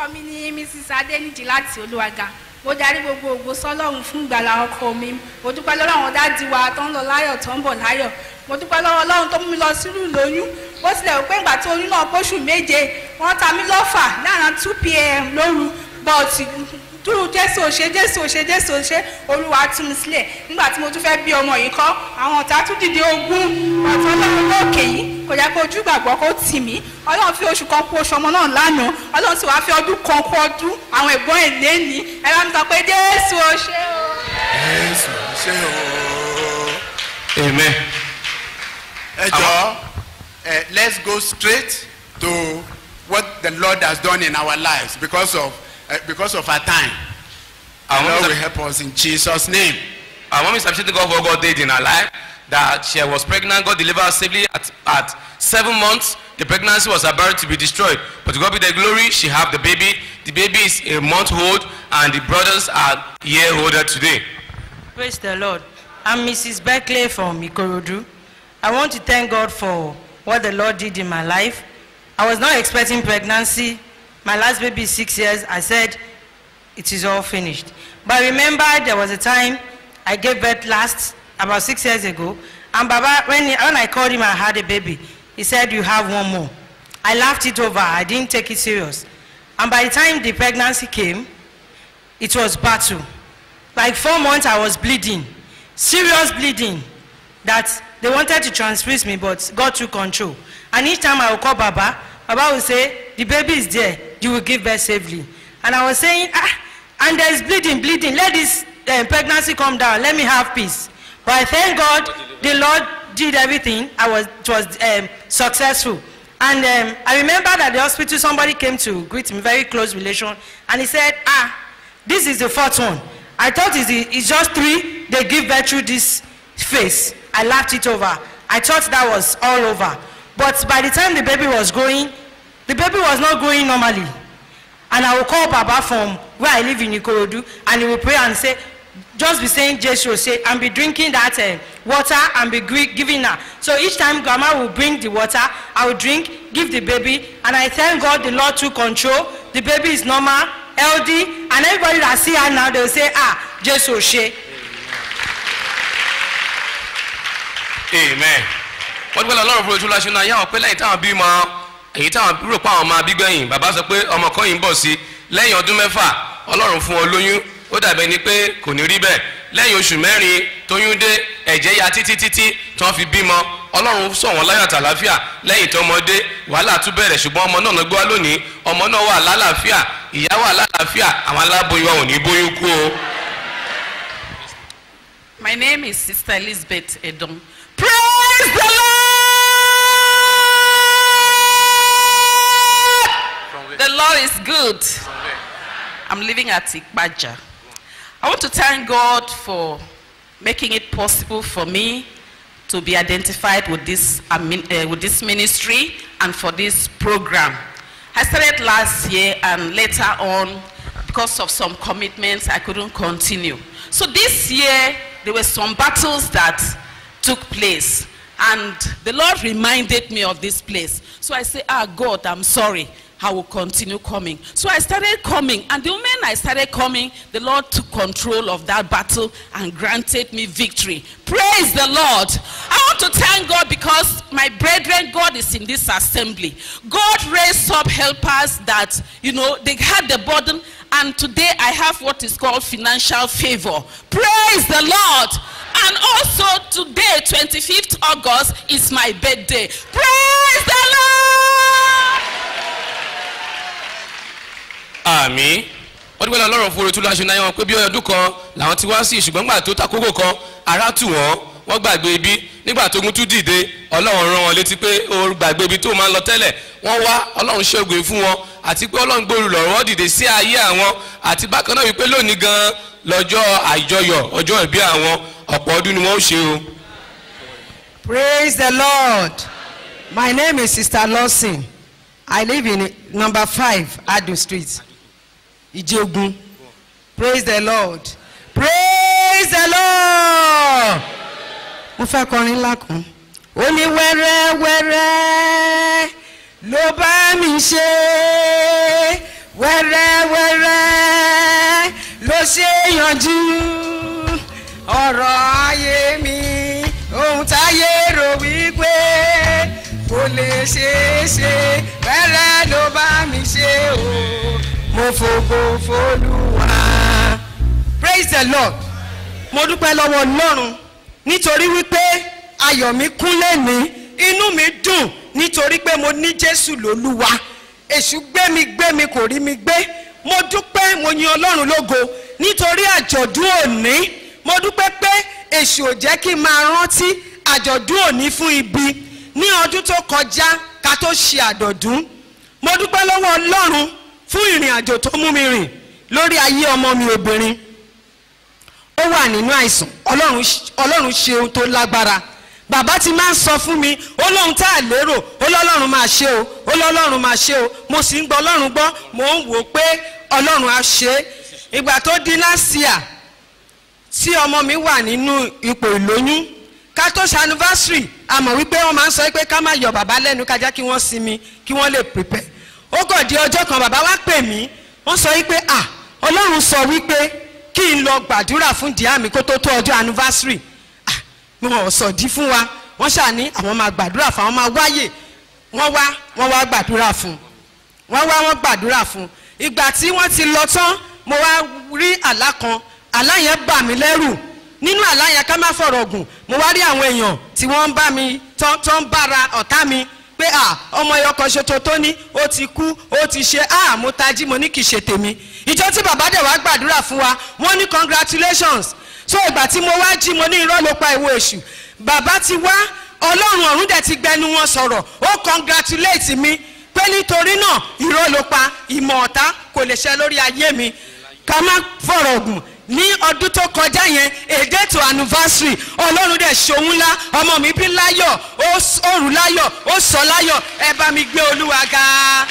orúkọ mi ni Mrs. Adéníjì láti Olúwaga. Mo darí gbogbo ògo sọ́lọ́run fún ìgbàlà ọkọ mi. Mo dúpẹ́ lọ́wọ́ àwọn dádì wa tó ń lọ láyọ̀ tó ń bọ̀ láyọ̀. Mo dúpẹ́ lọ́wọ́ Ọlọ́run tó mú mi lọ sínú ìlóyún. Bó tilẹ̀ wò pé ìgbà tí oyún náà póṣù méje, wọ́n ta mí lọ́fà láàárín 2 p.m. lóru. But dúró Jésù ò ṣe Olúwa tú mi sílẹ̀. Nígbà tí mo tún fẹ́ bí ọmọ yìí kọ́, àwọn ọ̀tá tún dìde ogun. Ọ̀tọ̀ Ọlọ́run lókè yìí kò jẹ́ kó ojú ìgbàgbọ́ kó tì mí. Ọlọ́run fi oṣù kan kú oṣù ọmọ náà lánàá. Ọlọ́run sì wá fi ọdún kan kú ọdún. Àwọn ẹ̀gbọ́n ẹ̀ lé ní. Ẹ bá mi sọ pé Jésù ò ṣe o. Jésù ò ṣe o. Amen. Ẹ jọ̀ọ́, let's go straight to what the Lord has done in our lives because of our time. The Lord will help us in Jesus' name. Our mom is appreciating God for what God did in her life. That she was pregnant, God delivered her safely at 7 months. The pregnancy was about to be destroyed. But to God be the glory, she have the baby. The baby is a month old and the brothers are a year older today. Praise the Lord. I'm Mrs. Beckley from Ikorodu. I want to thank God for what the Lord did in my life. I was not expecting pregnancy. My last baby is 6 years. I said, it is all finished. But I remember there was a time I gave birth last, about 6 years ago. And Baba, when I called him, I had a baby. He said, you have one more. I laughed it over. I didn't take it serious. And by the time the pregnancy came, it was battle. Like 4 months, I was bleeding. Serious bleeding. That they wanted to transfuse me, but God took control. And each time I would call Baba, Baba would say, the baby is there. You will give birth safely. And I was saying, and there is bleeding. Let this pregnancy come down. Let me have peace. But I thank God, the Lord did everything. It was successful. And I remember that the hospital, somebody came to greet me, very close relation, and he said, this is the 4th one. I thought it's just 3, they give birth through this phase. I laughed it over. I thought that was all over. But by the time the baby was growing, the baby was not growing normally. And I will call Baba from where I live in Ikorodu, and he will pray and say, just be saying Jesus, say, and be drinking that water and be giving her. So each time Grandma will bring the water, I will drink, give the baby, and I thank God the Lord took control. The baby is normal, healthy, and everybody that see her now, they will say, Jesus. Amen. What will a lot of regulation now? Yeah, pé lẹ́yìn táwọn bímọ, èyí táwọn rò pa àwọn máa bí gbẹ̀yìn. Bàbá sọ pé ọmọ kan yìí ń bọ̀ sí lẹ́yìn ọdún 6. Ọlọ́run fún ọ lóyún. Ó dàbẹ̀ ni pé kò ní rí bẹ́ẹ̀. Lẹ́yìn oṣù 4 tóyún dé, ẹ̀jẹ̀ ya títí tí wọ́n fi bímọ. Ọlọ́run sọ wọ́n láyọ̀ àtàlàáfíà. Lẹ́yìn tó ọmọdé, wàhálà tún bẹ̀rẹ̀ ṣùgbọ́n ọmọ náà gbọ́ lónìí. Ọmọ náà wà lálàáfíà, ìyá wà lálàáfíà, àwọn aláboyún ò ní bóyún kú o. My name is Sister Elizabeth Edom. Praise the Lord! The Lord is good. I'm living at Ikbaja. I want to thank God for making it possible for me to be identified with this ministry and for this program. I started last year, and later on, because of some commitments, I couldn't continue. So this year, there were some battles that took place, and the Lord reminded me of this place. So I said, God, I'm sorry. I will continue coming. So I started coming, and the moment I started coming, the Lord took control of that battle and granted me victory. Praise the Lord. I want to thank God because my brethren, God is in this assembly. God raised up helpers that, they had the burden, and today I have what is called financial favor. Praise the Lord. And also today, 25th August, is my birthday. Praise the Lord. Àmín. Wọ́n dúpẹ́ lọ́rọ̀ fún oretú láṣẹ náà pé bí ọdún kan làwọn ti wá sí ṣùgbọ́n nígbà tó takókò kan ara tù wọ́n gbàgbé ibi nígbà tó gún tún dìde Ọlọ́run rán wọn létí pé ó gbàgbé ibi tó máa ń lọ tẹ́lẹ̀ wọ́n wá Ọlọ́run ṣẹ́gun fún wọn àti pé Ọlọ́run gbòòrò lọ́rọ̀ wọ́n dìde sí ayé àwọn àti bákan náà wípé lónìí gan lọ́jọ́ àjọyọ̀ ọjọ́ ìbí àwọn ọ̀pọ̀ ọdún ni wọ́n ó ṣe o. Praise the Lord. My name is Sister Lawson. I live in number 5 Ado Street. Ijeogun. Praise the Lord. Praise the Lord. Mo fẹ́ kọrin ńlá kan. Ó ní wẹ́rẹ́ wẹ́rẹ́ ló bá mi ṣe. wẹ́rẹ́wẹ́rẹ́ ló ṣe yanjú ọ̀rọ̀ ayé mi ohun táyé rò wípé kò lè ṣeé ṣe wẹ́rẹ́ ló bá mi ṣe o mo fògo f'Olúwa. Praise the Lord. Mo dúpẹ́ lọ́wọ́ Ọlọ́run nítorí wípé ayọ̀ mi kún lẹ́ni inú mi dùn nítorí pé mo ní Jésù lólúwa. Èṣù gbé mi kò rí mi gbé. Mo dúpẹ́ mo yin Ọlọ́run lógo nítorí àjọ̀dún òní. Mo dúpẹ́ pé èṣù ò jẹ́ kí n máa rántí àjọ̀dún òní fún ibi ní ọdún tó kọjá ká tó ṣe àjọ̀dún. Mo dúpẹ́ lọ́wọ́ Ọlọ́run fún ìrìn àjò tó mú mi rìn lórí ayé ọmọ mi obìnrin. Ó wà nínú àìsàn Ọlọ́run ṣe ohun tó lágbára. Bàbá ti máa ń sọ fún mi ó lóhun tá a lérò ó lọ́lọ́run máa ṣe o ó lọ́lọ́run máa ṣe o mo sì ń gbọ́ Ọlọ́run gbọ́ mo ń wò pé Ọlọ́run á ṣe é. Ìgbà tó di last year tí ọmọ mi wà nínú ipò ìlóyún ká tó ṣe anniversary a mọ̀ wípé wọ́n máa ń sọ pé ká má yọ bàbá lẹ́nu ká jẹ́ kí wọ́n sinmi kí wọ́n lè prepare. Ó kàn di ọjọ́ kan bàbá wá pè mí wọ́n sọ wípé Ọlọ́run sọ wípé kí n lọ gbàdúrà fún díà mi kó tó ọjọ́ anniversary. Wọ́n sọ dí fún wa wọ́n ṣáà ní àwọn máa gbàdúrà fún àwọn máa wáyè wọ́n wá gbàdúrà fún wọ́n gbàdúrà fún. Ìgbà tí wọ́n ti lọ tán mo wá rí àlá kan àlá yẹn bà mí lẹ́rù. Nínú àlá yẹn ká má fọ̀rọ̀ gùn mo wá rí àwọn èèyàn tí wọ́n ń bá mi tó ń bára ọ̀tá mi pé ọmọ ẹyọkan ṣoṣo tó ní ó ti kú ó ti ṣe mo tají mo ní kì í ṣe tèmi. Ìjọ tí bàbá dẹ̀ wá gbàdúrà fún wa wọ́n ní congratulations. So ìgbà tí mo wá jí mo ní irọ́ ló pa ìwọ èṣù. Bàbá ti wá Ọlọ́run ọ̀run dẹ̀ ti gbẹnu wọn sọ̀rọ̀ ó congratulate mi pé nítorí náà irọ́ ló pa ìmọ̀ ọ̀tá kò lè ṣe lórí ayé mi. Ká má fọ̀rọ̀ gùn ní ọdún tó kọjá yẹn èdè tó anniversary Ọlọ́run dẹ̀ ṣòun ńlá ọmọ mi bí láyọ̀ ó rù láyọ̀ ó sọ láyọ̀ ẹ bá mi gbé Olúwa ga.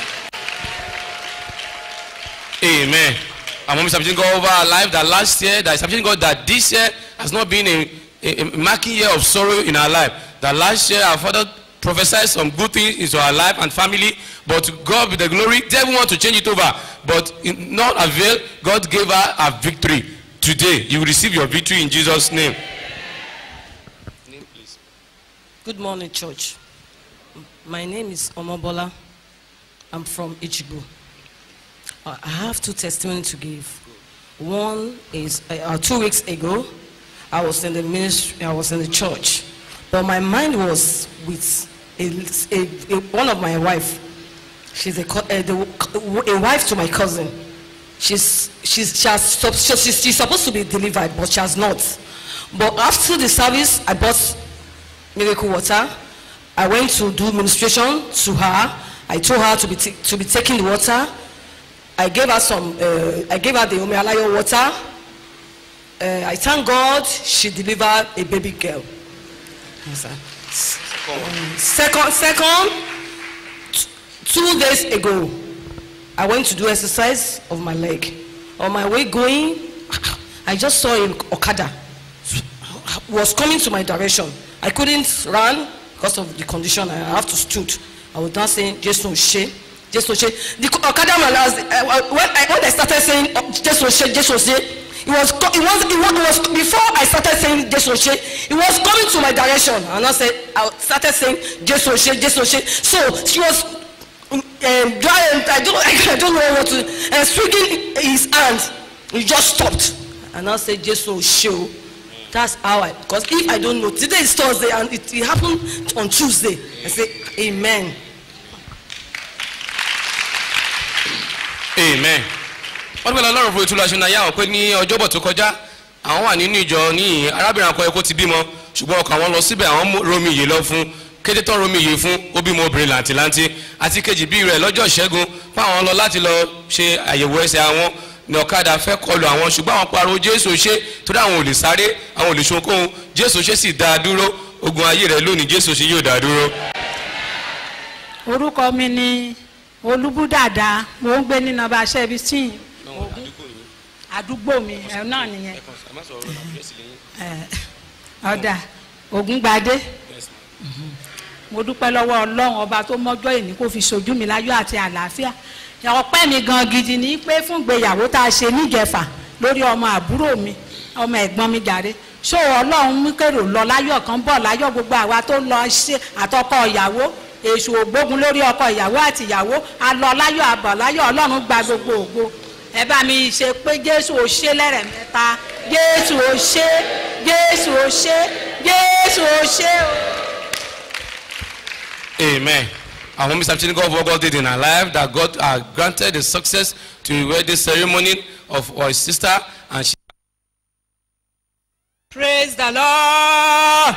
Amen. And when we submitting God over our life that last year, that is submitting God that this year has not been a marking year of sorrow in our life. That last year our Father prophesied some good things into our life and family, but to God be the glory. The devil want to change it over, but in not avail. God gave her a victory. Today, you will receive your victory in Jesus' name. Name, please. Good morning, church. My name is Omobola. I'm from Ichibu. I have two testimonies to give. One is 2 weeks ago, I was in the ministry, I was in the church, but my mind was with one of my wife. She's a wife to my cousin. She's supposed to be delivered, but she has not. But after the service, I bought miracle water. I went to do ministration to her. I told her to be taking the water. I gave her the Omealayo water. I thank God she delivered a baby girl. Second, 2 days ago, I went to do exercise of my leg. On my way going, I just saw a Okada was coming to my direction. I couldn't run because of the condition. I have to stood. I was not saying Jason Shea. The Okada man, when I started saying Jason Shea, it was before I started saying Jason Shea, it was coming to my direction, and I started saying Jason Shea. So she was drying. I don't know what to. And swinging his hand, he just stopped, and I said Jason Shea. That's how because if I don't know, today is Thursday, and it happened on Tuesday. I say Amen. Amen. Wọ́n gbé lọ́rùn fún ìtura ṣe náà yá wọn pé ní ọjọ́bọ̀ tó kọjá àwọn wà nínú ìjọ ní arábìnrin akọ ẹ̀kọ́ ti bímọ ṣùgbọ́n ọkọ̀ àwọn lọ síbẹ̀ àwọn romi iye lọ fún kété tán romi iye fún ó bímọ obìnrin làǹtìlanti àti kejì bí rẹ̀ lọ́jọ́ ìṣẹ́gun fáwọn lọ láti lọ ṣe àyẹ̀wò ẹsẹ̀ àwọn ní ọ̀kadà fẹ́ kọlù àwọn ṣùgbọ́n àwọn pariwo Jésù ṣe torí àwọn ò lè sáré àwọn ò lè ṣohunkóhun Jésù ṣe sì dá a dúró ogun ayé rẹ̀ lónìí Jésù ṣe yóò dá a dúró. Orúkọ mi ni Olúbúdàdá, mo ń gbé ní nọ́mbà 17 àdúgbò mi náà nìyẹn ọ̀dà Ògúngbadé. mo dúpẹ́ lọ́wọ́ ọlọ́run ọba tó mọ́jọ́ ìní kó fi ṣojú mi láyọ̀ àti àlàáfíà ọpẹ́ mi gan gidi ni pé fún ìgbéyàwó tá a ṣe níjẹ̀fà lórí ọmọ àbúrò mi ọmọ ẹ̀gbọ́n mi jàre ṣó ọlọ́run mú kérò lọ láyọ̀ kan bọ̀ láyọ̀ gbogbo àwa tó lọ ṣe àtọkọ ìyàwó èṣù ògbógun lórí ọkọ ìyàwó àti ìyàwó a lọ láyọ̀ àbọ̀ láyọ̀ ọlọ́run gba gbogbo ògo ẹ bá mi ṣe pé jésù ò ṣe lẹ́rẹ̀mẹ́ta jésù ò ṣe jésù ò ṣe jésù ò ṣe o. Amen. I want Mr. God for what God did in our life, that God granted the success to the wedding ceremony of our sister, and she. Praise the Lord.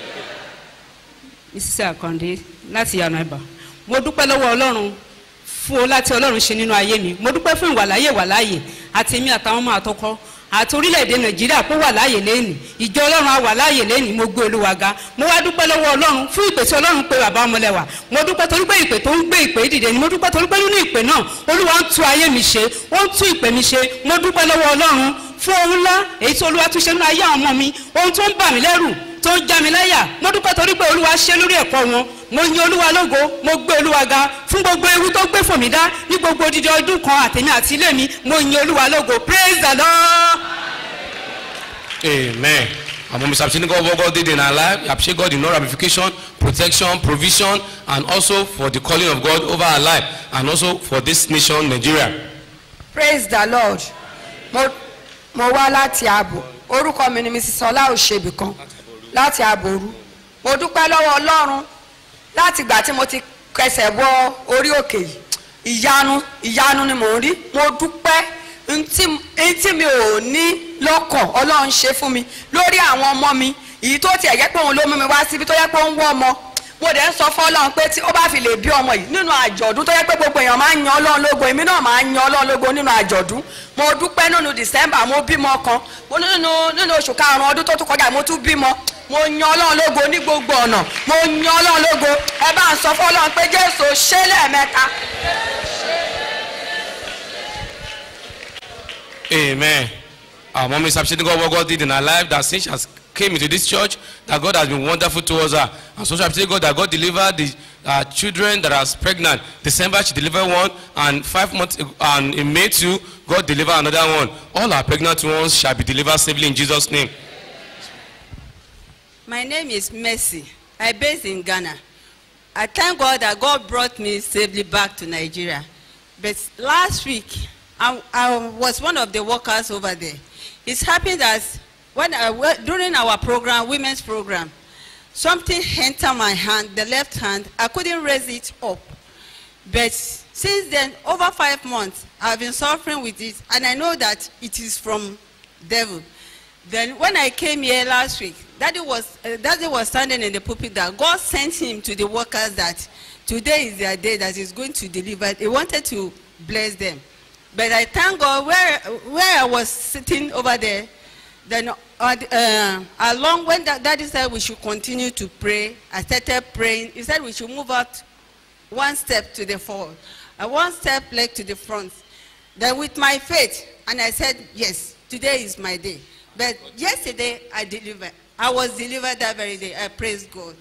Mrs. Akande láti Yànàbà. Mo dúpẹ́ lọ́wọ́ Ọlọ́run fún o láti Ọlọ́run ṣe nínú ayé mi. Mo dúpẹ́ fún ìwàláyè àti èmi àtàwọn ọmọ àtọkọ àti orílẹ̀-èdè Nàìjíríà kó wà láàyè lẹ́nìí. Ìjọ Ọlọ́run á wà láàyè lẹ́nìí. Mo gbé Olúwa ga. Mo wá dúpẹ́ lọ́wọ́ Ọlọ́run fún ìpè tí Ọlọ́run pè bàbá Ọmọlẹ́wà. Mo dúpẹ́ torí pé ìpè tó ń gbé ìpè dìde ni. Mo dúpẹ́ torí pé nínú ìpè náà Olúwa ń tú ayé mi ṣe. Ó ń tú ìpè mi ṣe. Mo dúpẹ́ lọ́wọ́ Ọlọ́run fún ohun ńlá èyí tí Olúwa tún ṣe nínú ayé àwọn ọmọ mi. Ohun tó ń bà mí lẹ́rù tó ń já mi láyà. Mo dúpẹ́ torí pé Olúwa ṣe lórí ẹ̀kọ́ wọn. Mo yin Olúwa lógo, mo gbé Olúwa ga fún gbogbo ewu tó gbé fò mí dá ní gbogbo odidi ọdún kan àtèmi àti ilé mi. Mo yin Olúwa lógo. Praise the Lord. Amen. I'm appreciating God what God did in our life. I appreciate God in all ramification, protection, provision, and also for the calling of God over our life, and also for this nation, Nigeria. Praise the Lord. Mo wá láti Àbò. Orúkọ mi ni Mrs. Ọlá Òṣèbìkan láti Àbòrú. Mo dúpẹ́ lọ́wọ́ Ọlọ́run láti ìgbà tí mo ti kẹsẹ̀ bọ orí òkè yìí. Ìyanu ni mò ń rí. Mo dúpẹ́ ntí mi ò ní lọ́kàn Ọlọ́run ṣe fún mi lórí àwọn ọmọ mi. Èyí tó tiẹ̀ jẹ́ pé òun ló mú mi wá síbi tó yẹ pé ó ń wọ́ ọmọ. Mo dẹ̀ ń sọ fún Ọlọ́run pé tí ó bá fi lè bí ọmọ yìí nínú àjọ̀dún tó yẹ pé gbogbo èèyàn máa ń yan Ọlọ́run lógo, èmi náà máa ń yan Ọlọ́run lógo nínú àjọ̀dún. Mo dúpẹ́ nínú December mo bímọ kan, mo nínú oṣù karùn-ún ọdún tó tún kọjá mo tún bímọ. Mo yan Ọlọ́run lógo ní gbogbo ọ̀nà. Mo yan Ọlọ́run lógo. Ẹ bá ń sọ fún Ọlọ́run pé Jésù ṣe lẹ́ẹ̀mẹ́ta. Amen. Our mom is appreciating God what God did in her life, that since she has came into this church, that God has been wonderful towards her. And so she appreciating God that God delivered the children that are pregnant. December she delivered one, and 5 months and in May too, God delivered another one. All our pregnant ones shall be delivered safely in Jesus' name. My name is Mercy. I'm based in Ghana. I thank God that God brought me safely back to Nigeria. But last week, I was one of the workers over there. It's happened that during our program, women's program, something entered my hand, the left hand. I couldn't raise it up. But since then, over 5 months, I've been suffering with it, and I know that it is from devil. Then when I came here last week, Daddy was standing in the pulpit that God sent him to the workers that today is their day that he's going to deliver. He wanted to bless them. But I thank God where I was sitting over there, then along when Daddy said we should continue to pray, I started praying. He said we should move out one step to the forward, and one step like to the front. Then with my faith, and I said, yes, today is my day. But yesterday I delivered. I was delivered that very day. I praise God.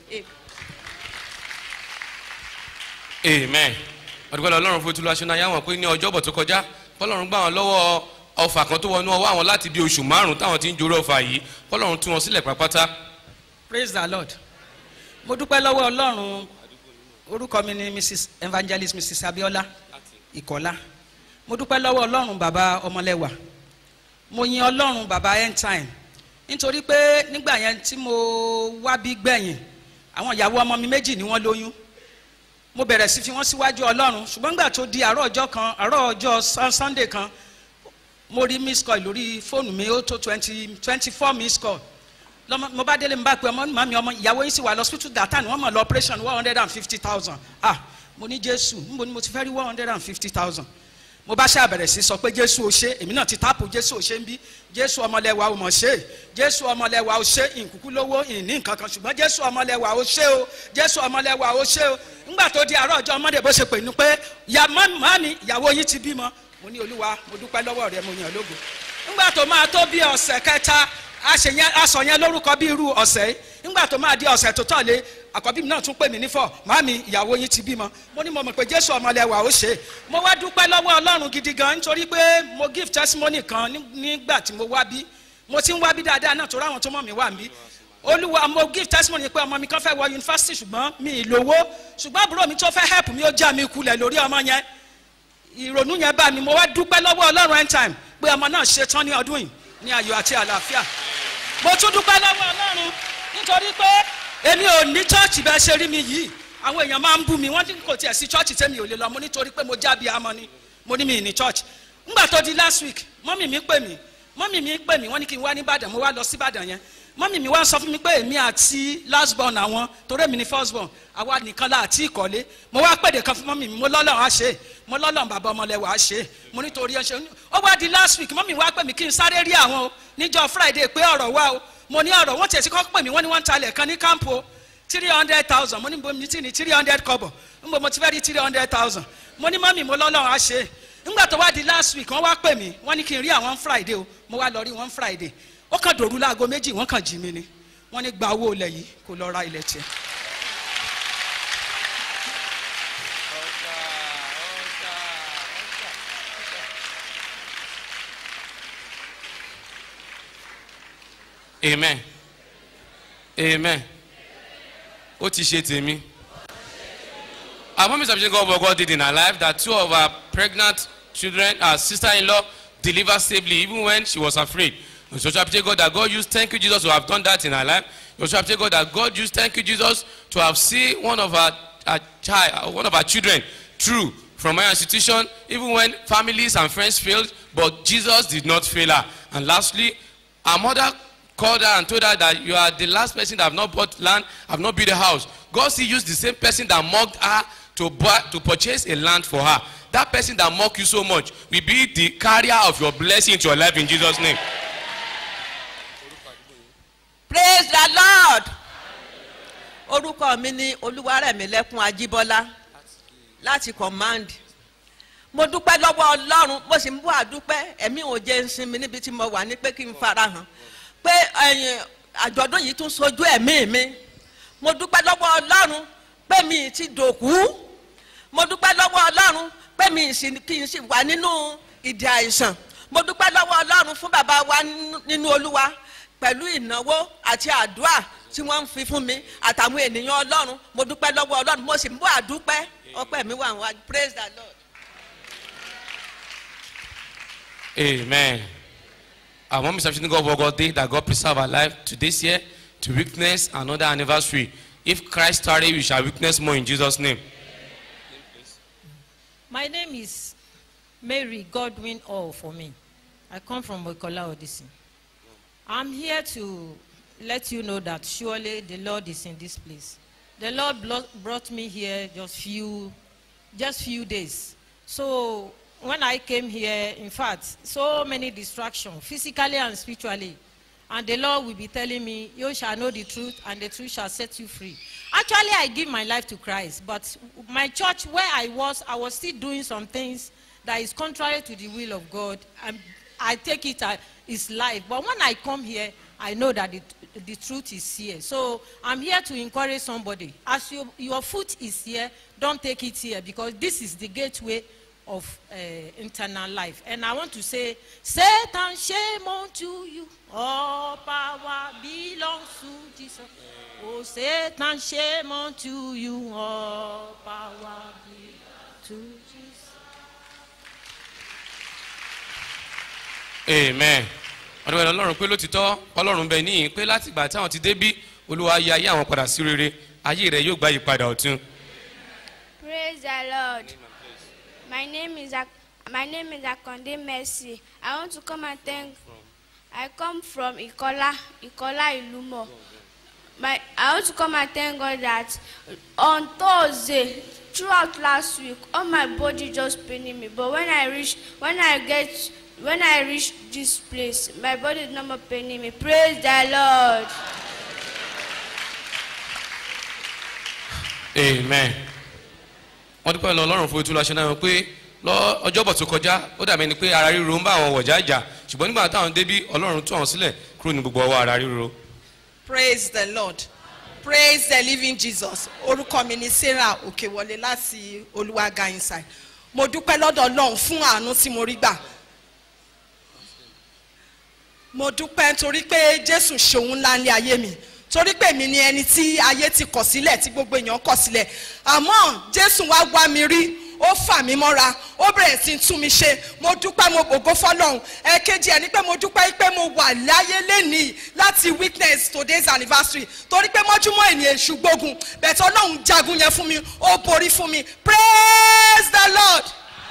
Amen. Ọdúnkọ́ Ọlọ́run fún ìtúlọ̀ aṣọ́nà yáwọn pé ní ọjọ́bọ̀ tó kọjá Ọlọ́run gbà wọn lọ́wọ́ ọfà kan tó wọnú ọwọ́ àwọn láti bí oṣù 5 táwọn ti ń jòrò ọfà yìí Ọlọ́run tú wọn sílẹ̀ pápátá. Praise the Lord. Mo dúpẹ́ lọ́wọ́ Ọlọ́run. Orúkọ mi ni Mrs. Evangelist Mrs. Abiola Ìkọ́lá. Mo dúpẹ́ lọ́wọ́ Ọlọ́run bàbá Ọmọlẹ́wà. Mo yin Ọlọ́run bàbá end time. Nítorí pé nígbà yẹn tí mo wá bí gbẹ̀yìn, àwọn ìyàwó ọmọ mi méjì ni wọ́n lóyún. Mo bẹ̀rẹ̀ sí fi wọ́n síwájú Ọlọ́run, ṣùgbọ́n nígbà tó di àárọ̀ ọjọ́ Sunday kan, mo rí miss call lórí fóònù mi, ó tó 24 miss call. Mo bá délé mo bá pe ọmọ ìyàwó yìí sì wà lọ́sítútù dàtà ni wọ́n mọ̀ lọ operation 150,000. Mo ní Jésù, níbo ni mo ti fẹ́ rí 150,000. Mo bá ṣàbẹ̀rẹ̀ sí sọ pé Jésù ò ṣe, èmi náà ti tápù Jésù ò ṣe ń bí, Jésù Ọmọlẹ́wà ò mọ̀ ṣe, Jésù Ọmọlẹ́wà ò ṣe, ìkúkú lówó ìní nǹkan kan, ṣùgbọ́n Jésù Ọmọlẹ́wà ò ṣe o, Jésù Ọmọlẹ́wà ò ṣe o. Nígbà tó di àárọ̀ ọjọ́ Monday bó ṣe pè ní pé mami ìyàwó yín ti bímọ, mo ní Olúwa mo dúpẹ́ lọ́wọ́ rẹ, mo yàn lógo. Nígbà tó máa tó bí ọ̀sẹ̀ kẹta, aṣọ yẹn lórúkọ bí irú ọ̀sẹ̀ yìí. Nígbà tó máa di ọ̀sẹ̀ tó tọ̀lé, àkọ́bí mi náà tún pè mí ní 4 màámi ìyàwó yín ti bímọ mo ní mo mọ̀ pé jésù ọmọlẹ́wà ó ṣe mo wá dúpẹ́ lọ́wọ́ ọlọ́run gidi gan nítorí pé mo give testimony kan nígbà tí mo wá bí mo ti ń wá bí dáadáa náà torí àwọn tó mọ̀ mí wà mí olúwa mo give testimony pé ọmọ mi kan fẹ́ wọ yunifásitì ṣùgbọ́n mi ì lówó ṣùgbọ́n àbúrò mi tó fẹ́ help mi ó já mi kulẹ̀ lórí ọmọ yẹn ìrònú yẹn bá mi mo wá dúpẹ́ lọ́wọ́ ọlọ́run end time pé ọmọ náà ṣe tán ní ọdún yìí ní ayọ̀ àti àlàáfíà mo tún dúpẹ́ lọ́wọ́ ọlọ́run nítorí pé èmi ò ní chọ́ọ̀chì bẹ́ẹ̀ ṣe rí mi yìí àwọn èèyàn máa ń bú mi wọ́n ní kò tiẹ̀ sí chọ́ọ̀chì tẹ́mi ò lè lọ mo nítorí pé mo jábí amọ ni mo ní mi ní chọ́ọ̀chì ńgbà tó di last week mọ́mì mi pè mí wọ́n ní kí n wá ní Ìbàdàn mo wá lọ sí Ìbàdàn yẹn mọ́mì mi wá sọ fún mi pé èmi àti last born àwọn torí èmi ni first born àwa nìkan la àti ìkọ́lé mo wá pèdè kan fún mọ́mì mi mo lọ́lọ́run á ṣe mo lọ́lọ́run bàbá ọmọlẹ́wà á ṣe mo nítorí ẹ ṣe ó wá di last week mọ́mì wá pè mí kí n sáré rí àwọn o níjọ́ Friday pé ọ̀rọ̀ wá o mo ní ọ̀rọ̀ wọ́n tiẹ̀ sí kọ́ pè mí wọ́n ní wọ́n ń talẹ̀ kan ní camp o 300,000 mo ní bo mi ti ní 300 kọ́bọ̀ n bo mo ti fẹ́ rí 300,000 mo ní mọ́mì mo lọ́lọ́run á ṣe nígbà tó wá di last week wọ́n wá pè mí wọ́n ní kí n rí àwọn Friday o mo wá lọ rí wọn Friday ó kàn dòru láago 2 wọ́n kàn jí mi ni wọ́n ní gba owó ilẹ̀ yìí kó lọ ra ilẹ̀ tiẹ̀. Amen. Amen. Ó ti ṣe tèmi. Our mom is appreciating God what God did in her life, that 2 of her pregnant children, her sister-in-law, delivered safely even when she was afraid. You should appreciate God that God used thank you Jesus to have done that in her life. You should appreciate God that God used thank you Jesus to have seen one of her children through from her institution, even when families and friends failed, but Jesus did not fail her. And lastly, her mother called her and told her that you are the last person that have not bought land, have not built a house. God still used the same person that mocked her to purchase a land for her. That person that mocked you so much will be the carrier of your blessing into your life in Jesus' name. Praise the Lord. Orúkọ mi ni Olúwarẹ̀mílẹ́kún Ajíbọ́lá láti command. Mo dúpẹ́ lọ́wọ́ Ọlọ́run mo sì ń bọ̀ àdúpẹ́ ẹ̀mí ò jẹ́ ìsinmi níbi tí mo wà ní pé kí n farahàn pé àjọ̀dún yìí tún sojú ẹ̀mí mi. Mo dúpẹ́ lọ́wọ́ Ọlọ́run pé mi ti dòkú. Mo dúpẹ́ lọ́wọ́ Ọlọ́run pé kí n sì wà nínú ìdè àìsàn. Mo dúpẹ́ lọ́wọ́ Ọlọ́run fún bàbá wa nínú Olúwa pẹ̀lú ìnáwó àti àdúrà tí wọ́n ń fi fún mi àtàwọn ènìyàn Ọlọ́run. Mo dúpẹ́ lọ́wọ́ Ọlọ́run mo sì ń bọ̀ àdúpẹ́ ọpẹ́ mi wà wá. Praise the Lord. Amen. Our mom is appreciating God for God day that God preserve our life to this year to witness another anniversary. If Christ tarry, we shall witness more in Jesus' name. My name is Mary Godwin All for me. I come from Okola Odisi. I'm here to let you know that surely the Lord is in this place. The Lord brought me here just few days. So when I came here, in fact, so many distractions, physically and spiritually. And the Lord will be telling me, you shall know the truth, and the truth shall set you free. Actually, I give my life to Christ, but my church where I was still doing some things that is contrary to the will of God. And I take it as His life. But when I come here, I know that the truth is here. So I'm here to encourage somebody. As your foot is here, don't take it here, because this is the gateway of internal life. And I want to say, Satan, shame unto you. All power belongs to Jesus. Oh, Satan, shame unto you. All power belongs to Jesus. Amen. Ọdún Ọlọ́run pé lótìtọ́ Ọlọ́run bẹ níyìn pé láti ìgbà táwọn ti débí Olúwa yí ayé àwọn padà sí rere, ayé rẹ̀ yóò gba ìpadà ọ̀tun. Praise the Lord. My name is Akonde Mercy. I want to come and thank. I come from Ikola Ilumo. I want to come and thank God that on Thursday, throughout last week, all my body just paining me. But when I reach this place, my body is no more paining me. Praise the Lord. Amen. Wọ́n dúpẹ́ lọ Ọlọ́run fún ètò ìlàṣẹ náà pé ọjọ́bọ̀ tó kọjá ó dàbí ẹni pé ara ríro ń bá àwọn wọ̀já ìjà ṣùgbọ́n nígbà táwọn débí Ọlọ́run tú àwọn sílẹ̀ kúrò ní gbogbo ọwọ́ ara ríro. Praise the Lord. Praise the living Jesus. Orúkọ mi ni Sarah Òkèwọlé láti Olúwaga inside. Mo dúpẹ́ lọ́dọ̀ Ọlọ́run fún àánú tí mo rí gbà. Mo dúpẹ́ torí pé Jésù ṣòun ńlá ní ayé mi. Torí pé mi ni ẹni tí ayé ti kọ̀ sílẹ̀ tí gbogbo èèyàn kọ̀ sílẹ̀. Àmọ́ Jésù wá wá mi rí. Ó fà mí mọ́ra, ó bẹ̀rẹ̀ sí tún mi ṣe. Mo dúpẹ́ mo gbògo fọ́lọ́run. Ẹ̀kejì ẹ̀ ni pé mo dúpẹ́ pé mo wà láyé lénìí láti witness today's anniversary. Torí pé mọ́júmọ́ ènìyàn èṣù gbógun. Bẹ̀tẹ̀ Ọlọ́run jagun yẹn fún mi, ó borí fún mi. Praise the Lord.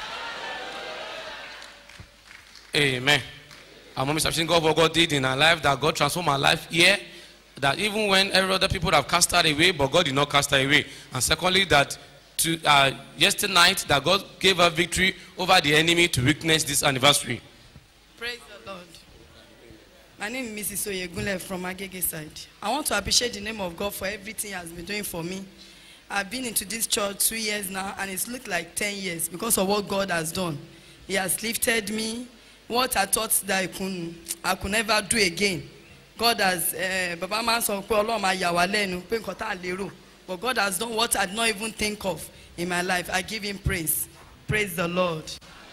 Amen. Our mom is appreciating God for what God did in her life, that God transformed her life here. That even when every other people have cast her away, but God did not cast her away. And secondly, that yesterday night that God gave her victory over the enemy to witness this anniversary. Praise the Lord. My name is Mrs. Oyegunle from Agege side. I want to appreciate the name of God for everything He has been doing for me. I've been into this church 2 years now, and it's looked like 10 years because of what God has done. He has lifted me. What I thought that I could never do again. God has, Baba man sọ pé Ọlọ́run máa yà wá lẹ́nu pé nǹkan tá a lérò. But God has done what I did not even think of in my life. I give Him praise. Praise the Lord.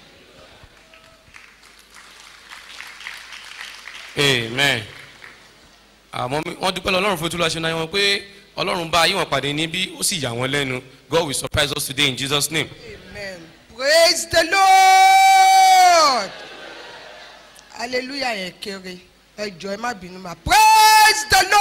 Amen. Wọ́n dúpẹ́ lọ́rùn fún ìtúlọ̀ àṣẹ náà wọn pé Ọlọ́run bá ayé wọn pàdé níbí ó sì yà wọ́n lẹ́nu. God will surprise us today in Jesus' name. Amen. Praise the Lord. Hallelujah yẹn kéré. Ẹ jọ̀ọ́ ẹ má bínú mà. Praise the Lord.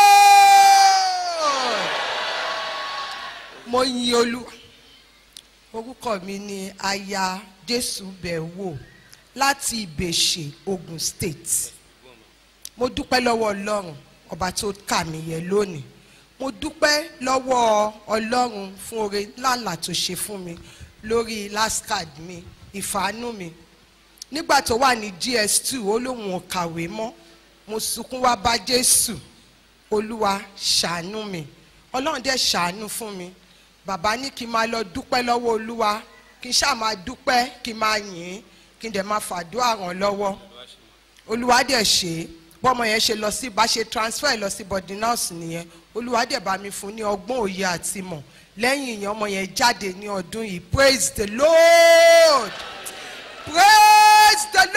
Mo yin Olúwa. Orúkọ mi ni Aya Jésù Bẹ̀wò láti Ìbèṣè, Ogun State. Mo dúpẹ́ lọ́wọ́ Ọlọ́run ọba tó kà mí yẹ lónìí. Mo dúpẹ́ lọ́wọ́ Ọlọ́run fún oore ńláńlá tó ṣe fún mi lórí last card mi, ìfàánú mi. Nígbà tó wà ní GS2 ó lóun ò kàwé mọ́. Mo sunkún wá bá Jésù. Olúwa ṣàánú mi. Ọlọ́run dẹ̀ ṣàánú fún mi. Bàbá ní kí n máa lọ dúpẹ́ lọ́wọ́ Olúwa, kí n ṣáà máa dúpẹ́, kí n máa yìn, kí n dẹ̀ máa fàdúrà ràn lọ́wọ́. Olúwa dẹ̀ ṣe bọ́mọ yẹn ṣe lọ sí bá ṣe transfer lọ sí boarding house nìyẹn. Olúwa dẹ̀ bá mi fún ní ọgbọ́n òye àti mọ̀. Lẹ́yìn ìyẹn ọmọ yẹn jáde ní ọdún yìí. Praise the Lord. Praise the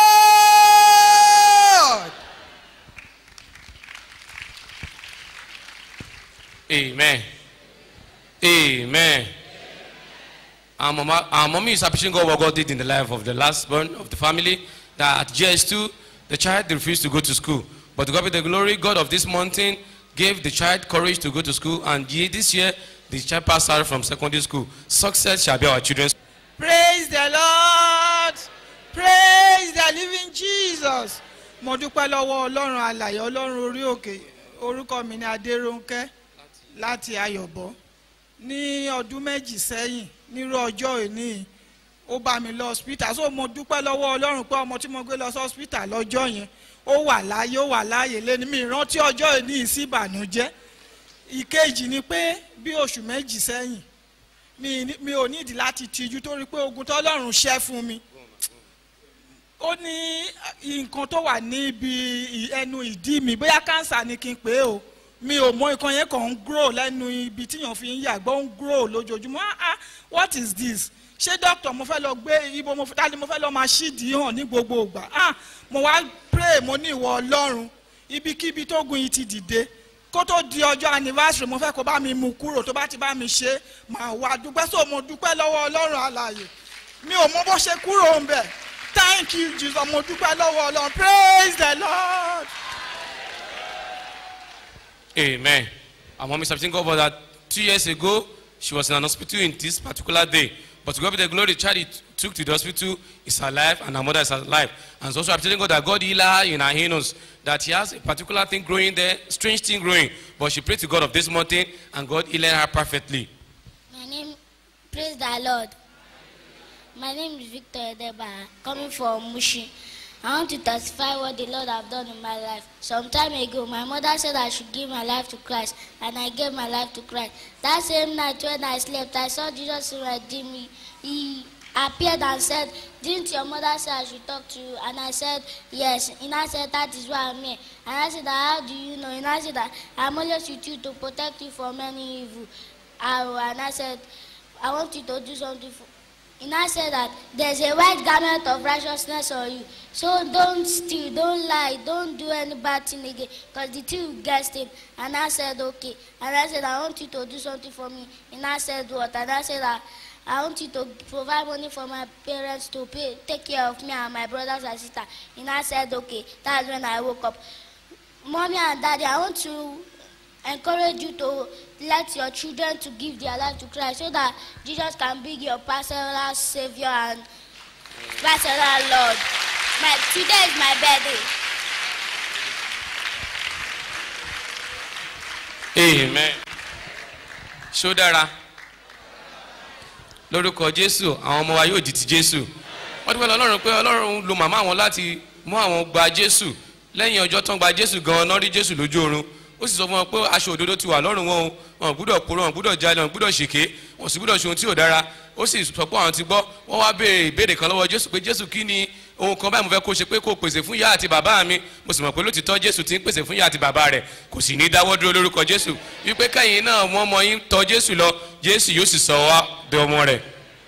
Lord. Amen. Amen. Our mommy is appreciating God what God did in the life of the last born of the family. That at GS2, the child refused to go to school. But to God be the glory, God of this mountain gave the child courage to go to school. And this year, the child passed out from secondary school. Success shall be our children's. Praise the Lord. Praise the living Jesus. Mo dúpẹ́ lọ́wọ́ Ọlọ́run alààyè Ọlọ́run orí òkè. Orúkọ mi ni Adérónkẹ́ láti Ayọ̀bọ̀. Ní ọdún méjì sẹ́yìn nírú ọjọ́ òní ó bá mi lọ hospital. So mo dúpẹ́ lọ́wọ́ Ọlọ́run pé ọmọ tí mo gbé lọ sí hospital lọ́jọ́ yẹn ó wà láàyè lẹ́ni mi rántí ọjọ́ òní sí ìbànújẹ́. Ìkejì ni pé bí oṣù méjì sẹ́yìn mi ò nídìí láti tijú torí pé ogun tọ́lọ́run ṣẹ́ fún mi. Ó ní nǹkan tó wà níbi ẹnu ìdí mi bóyá cancer ni kí n pè é o. Mi ò mọ nǹkan yẹn kàn ń grow lẹ́nu ibi tíyàn fi ń yàgbọ́ ń grow lójoojúmọ́. What is this? Ṣé doctor mo fẹ́ lọ gbé ibo mo fẹ́ lọ máa ṣídìí hàn ní gbogbo ìgbà? Mo wá pray mo ní ìwọ Ọlọ́run ibikíbi tó gun yìí ti dìde kó tó di ọjọ́ anniversary mo fẹ́ kó bá mi mú kúrò tó bá ti bá mi ṣe màá wá dúpẹ́ so mo dúpẹ́ lọ́wọ́ Ọlọ́run alààyè mi ò mọ bó ṣe kúrò ń bẹ̀. Thank you Jesus, mo dúpẹ́ lọ́wọ́ Ọlọ́run. Praise the Lord. Amen. Our mom is appreciating God for that 2 years ago, she was in an hospital in this particular day. But to God be the glory, the child he took to the hospital is alive and her mother is alive. And so also appreciating God that God healed her in her anus, that he has a particular thing growing there, strange thing growing. But she prayed to God of this mountain and God healed her perfectly. Praise the Lord. My name is Victor Edeba, coming from Mushi. I want to testify what the Lord have done in my life. Some time ago, my mother said I should give my life to Christ, and I gave my life to Christ. That same night when I slept, I saw Jesus redeem me. He appeared and said, "Didn't your mother say I should talk to you?" And I said, "Yes." And I said, "That is why I'm here." And I said, "How do you know?" And I said, "I'm always with you to protect you from any evil." And I said, "I want you to do something for." And I said that there's a white garment of righteousness on you. So don't steal, don't lie, don't do any bad thing again, because the thief will get stained. And I said, "Okay." And I said, "I want you to do something for me." And I said, "What?" And I said that I want you to provide money for my parents to take care of me and my brothers and sisters. And I said, "Okay." That's when I woke up. Mommy and Daddy, I want to encourage you to let your children to give their life to Christ, so that Jesus can be your personal Savior and personal Lord. Today is my birthday. Amen. Ṣó dára. Lórúkọ Jésù, àwọn ọmọ wa yóò di ti Jésù. Wọ́n dúpẹ́ lọ́rùn pé Ọlọ́run lo màmá àwọn láti mú àwọn gba Jésù. Lẹ́yìn ọjọ́ tán gba Jésù gan-an náà rí Jésù lójú oorun. Ó sì sọ fún wọn pé aṣọ òdodo ti wà lọ́rùn wọn o. Wọn gbúdọ̀ poró, wọn gbúdọ̀ jalè, wọn gbúdọ̀ ṣèké, wọn sì gbúdọ̀ ṣe ohun tí ò dára. Ó sì sọ pé àwọn ti gbọ́. Wọ́n wá béèrè ìbéèrè kan lọ́wọ́ Jésù pé Jésù kí ni ohun kan báyìí mo fẹ́ kó ṣe pé kó pèsè fún ìyá àti bàbá mi. Mo sì mọ̀ pé lótìtọ́ Jésù ti ń pèsè fún ìyá àti bàbá rẹ̀. Kò sì ní dáwọ́ dúró lórúkọ Jésù. Wípé kẹ́yìn náà wọ́n mọ yín tọ̀ Jésù lọ, Jésù yóò sì sọ wá di ọmọ rẹ̀.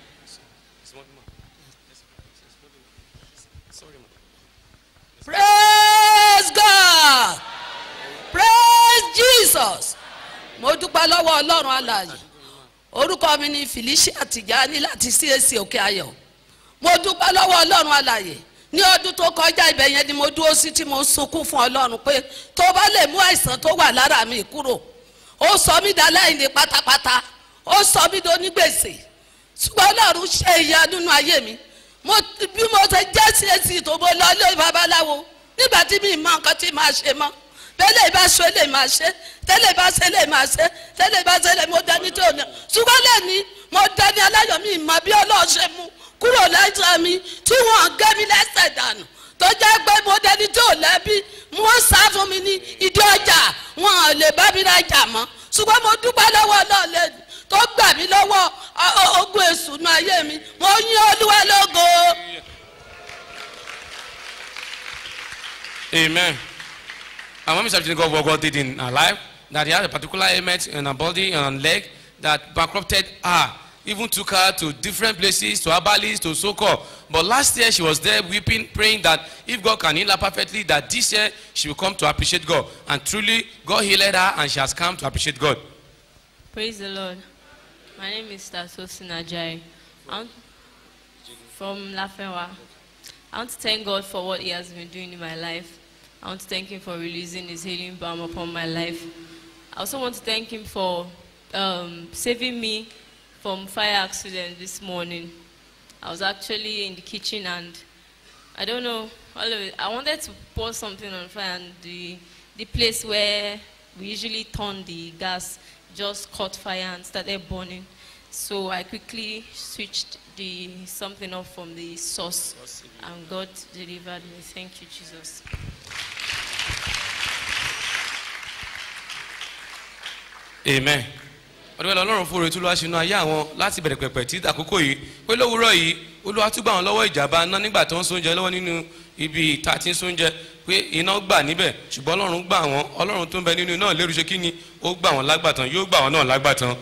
Praise God. Praise Jesus. Mo dúpẹ́ lọ́wọ́ Ọlọ́run alààyè. Orúkọ mi ni Felicia Tijani láti CAC Òkè Ayọ̀. Mo dúpẹ́ lọ́wọ́ Ọlọ́run alààyè. Ní ọdún tó kọjá ibẹ̀ yẹn ni mo dúró sí tí mo sunkún fún Ọlọ́run pé tó bá lè mú àìsàn tó wà lára mi kúrò. Ó sọ mí d'aláìní pátápátá. Ó sọ mí d'onígbèsè. Ṣùgbọ́n Ọlọ́run ṣe ìyanu nínú ayé mi. Bí mo ṣe jẹ́ CAC tó mo lọ ilé babaláwo nígbà tí mi mọ nǹkan tí màá ṣe mọ́. Tẹ́lẹ̀ bá ṣe lè máa ṣe, tẹ́lẹ̀ bá ṣe lè máa ṣe, tẹ́lẹ̀ bá ṣe lè mo dání tó ní. Ṣùgbọ́n lẹ́ni mo dání aláyọ̀ mi mọ bí Ọlọ́run ṣe mú kúrò lẹ́sẹ̀ mi tí wọ́n gé mi lẹ́sẹ̀ dànù. Tó jẹ́ pé mo dání tó lẹ́bí, wọ́n sá fún mi ní ìdí ọjà, wọn ò lè bá mi rajà mọ́. Ṣùgbọ́n mo dúpẹ́ lọ́wọ́ Ọlọ́run lẹ́nu tó gbà mí lọ́wọ́ ogun èṣù nínú ayé mi. Mo yìn Olúwa lógo. Amen. And when we start to think of what God did in her life, that he had a particular ailment in her body and her leg that bankrupted her, even took her to different places, to herbalists, to so-called. But last year she was there weeping, praying that if God can heal her perfectly, that this year she will come to appreciate God. And truly, God healed her and she has come to appreciate God. Praise the Lord. My name is Tasosin Ajayi. I'm from Lafewa. I want to thank God for what he has been doing in my life. I want to thank him for releasing his healing balm upon my life. I also want to thank him for saving me from fire accident this morning. I was actually in the kitchen and I don't know, all of it. I wanted to pour something on fire and the place where we usually turn the gas just caught fire and started burning. So I quickly switched something off from the source and God delivered me. Thank you, Jesus. Amen. Ọdún Ọlọ́run fún oore tí Olúwa ṣe inú ayé àwọn láti bẹ̀rẹ̀ pẹ̀pẹ̀ tí àkókò yìí pé lówùúrọ̀ yìí Olúwa tún gbà wọ́n lọ́wọ́ ìjàmbá iná nígbà tó ń sóúnjẹ lọ́wọ́ nínú ibi ìta tí ń sóúnjẹ pé iná gbà níbẹ̀ ṣùgbọ́n Ọlọ́run gbà wọ́n Ọlọ́run tó ń bẹ nínú náà lérú ṣe kí ni ó gbà wọ́n lágbàtàn yóò gbà wọ́n náà lágbàtàn.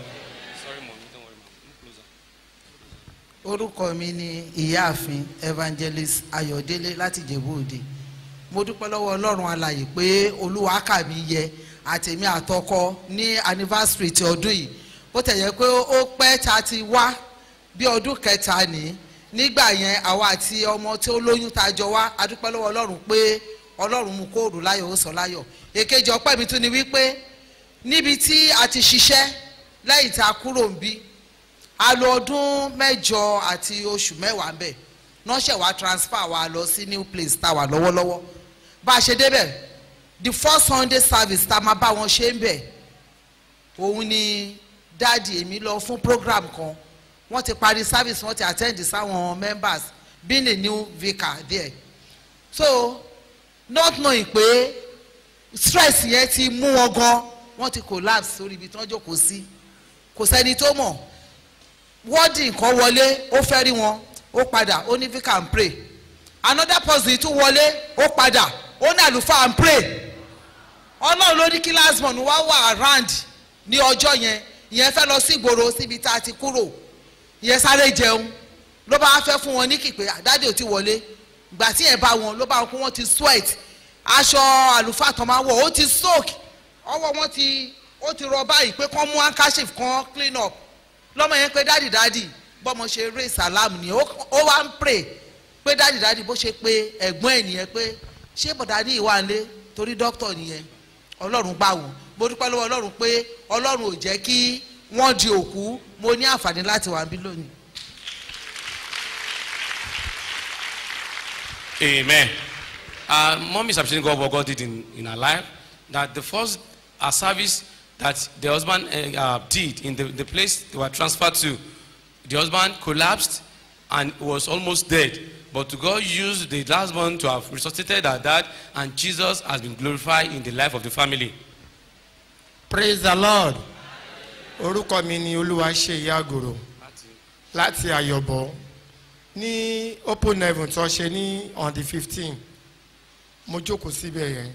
Orúkọ mi ni ìyáàfin Evangelist Ayọ̀délé láti Ìjẹ̀bú Òde. Mo dúpẹ́ lọ́wọ́ Ọlọ́run alààyè pé Olúwa kà mí yẹ àtèmi àtọkọ ní anniversary ti ọdún yìí. Bó tẹ̀ yẹ pé ó pẹ́ ta ti wá bí ọdún kẹta ní nígbà yẹn àwa àti ọmọ tí ó lóyún ta jọ wá a dúpẹ́ lọ́wọ́ Ọlọ́run pé Ọlọ́run mú kóòrù láyọ̀ ó sọ láyọ̀. Èkejì ọpẹ́ mi tún ni wípé níbi tí a ti ṣiṣẹ́ lẹ́yìn tá a kúrò ń bí a lò ọdún 8 àti oṣù 10 ń bẹ̀ nọ́ọ̀ṣẹ̀ wa transfer wa lọ sí new place tá a wà lọ́wọ́lọ́wọ́ bá a ṣe débẹ̀ the first Sunday service tá a máa bá wọn ṣe ń bẹ̀ òun ni dáàdi èmi lọ fún program kan wọ́n ti parí service wọ́n ti attend sáwọn members being a new vicar there so not knowing pé stress yẹn ti mú wọn gan wọ́n ti collapse sórí ibi tí wọ́n jókòó sí kò sẹ́ni tó mọ̀ wọ́ọ̀dì nǹkan wọlé ó fẹ́ rí wọn ó padà ó ní vicar and pray another person tún wọlé ó padà ó ní àlùfáà and pray ọlọ́run ló ní kí last month wá wà around ní ọjọ́ yẹn ìyẹn fẹ́ lọ sí ìgboro síbi tá a ti kúrò ìyẹn sáré jẹun ló bá fẹ́ fún wọn ní kìpé àdáde ò ti wọlé ìgbà tí ẹ̀ bá wọn ló bá wọn kó wọn ti sweat aṣọ àlùfáà tó máa wọ̀ ó ti soak ọwọ́ wọn ti ó ti rọ báyìí pé kán mú handkerchief kan clean up lọ́mọ yẹn pé dádì bọ́mọ ṣe raise salam ni ó wá ń pray pé dádì bó ṣe pé ẹ̀gbọ́n ẹ̀ nìyẹn pé ṣé bọ̀dá ní ìwà ńlẹ̀ torí dókítà nìyẹn ọlọ́run gbà wò mo dúpẹ́ lọ́wọ́ ọlọ́run pé ọlọ́run ò jẹ́ kí wọ́n di òkú mo ní àǹfààní láti wà bí lónìí. Amen. Mom is appreciating God what God did in her life. That the first service that the husband did in the place they were transferred to, the husband collapsed and was almost dead. But God used the husband to have resuscitated her dad, and Jesus has been glorified in the life of the family. Praise the Lord. Orúkọ mi ni Olúwaṣeyì Àgòrò láti Àyọ̀bọ̀ ní open heaven tó ṣe ní on the 15 mo jókòó síbẹ̀ yẹn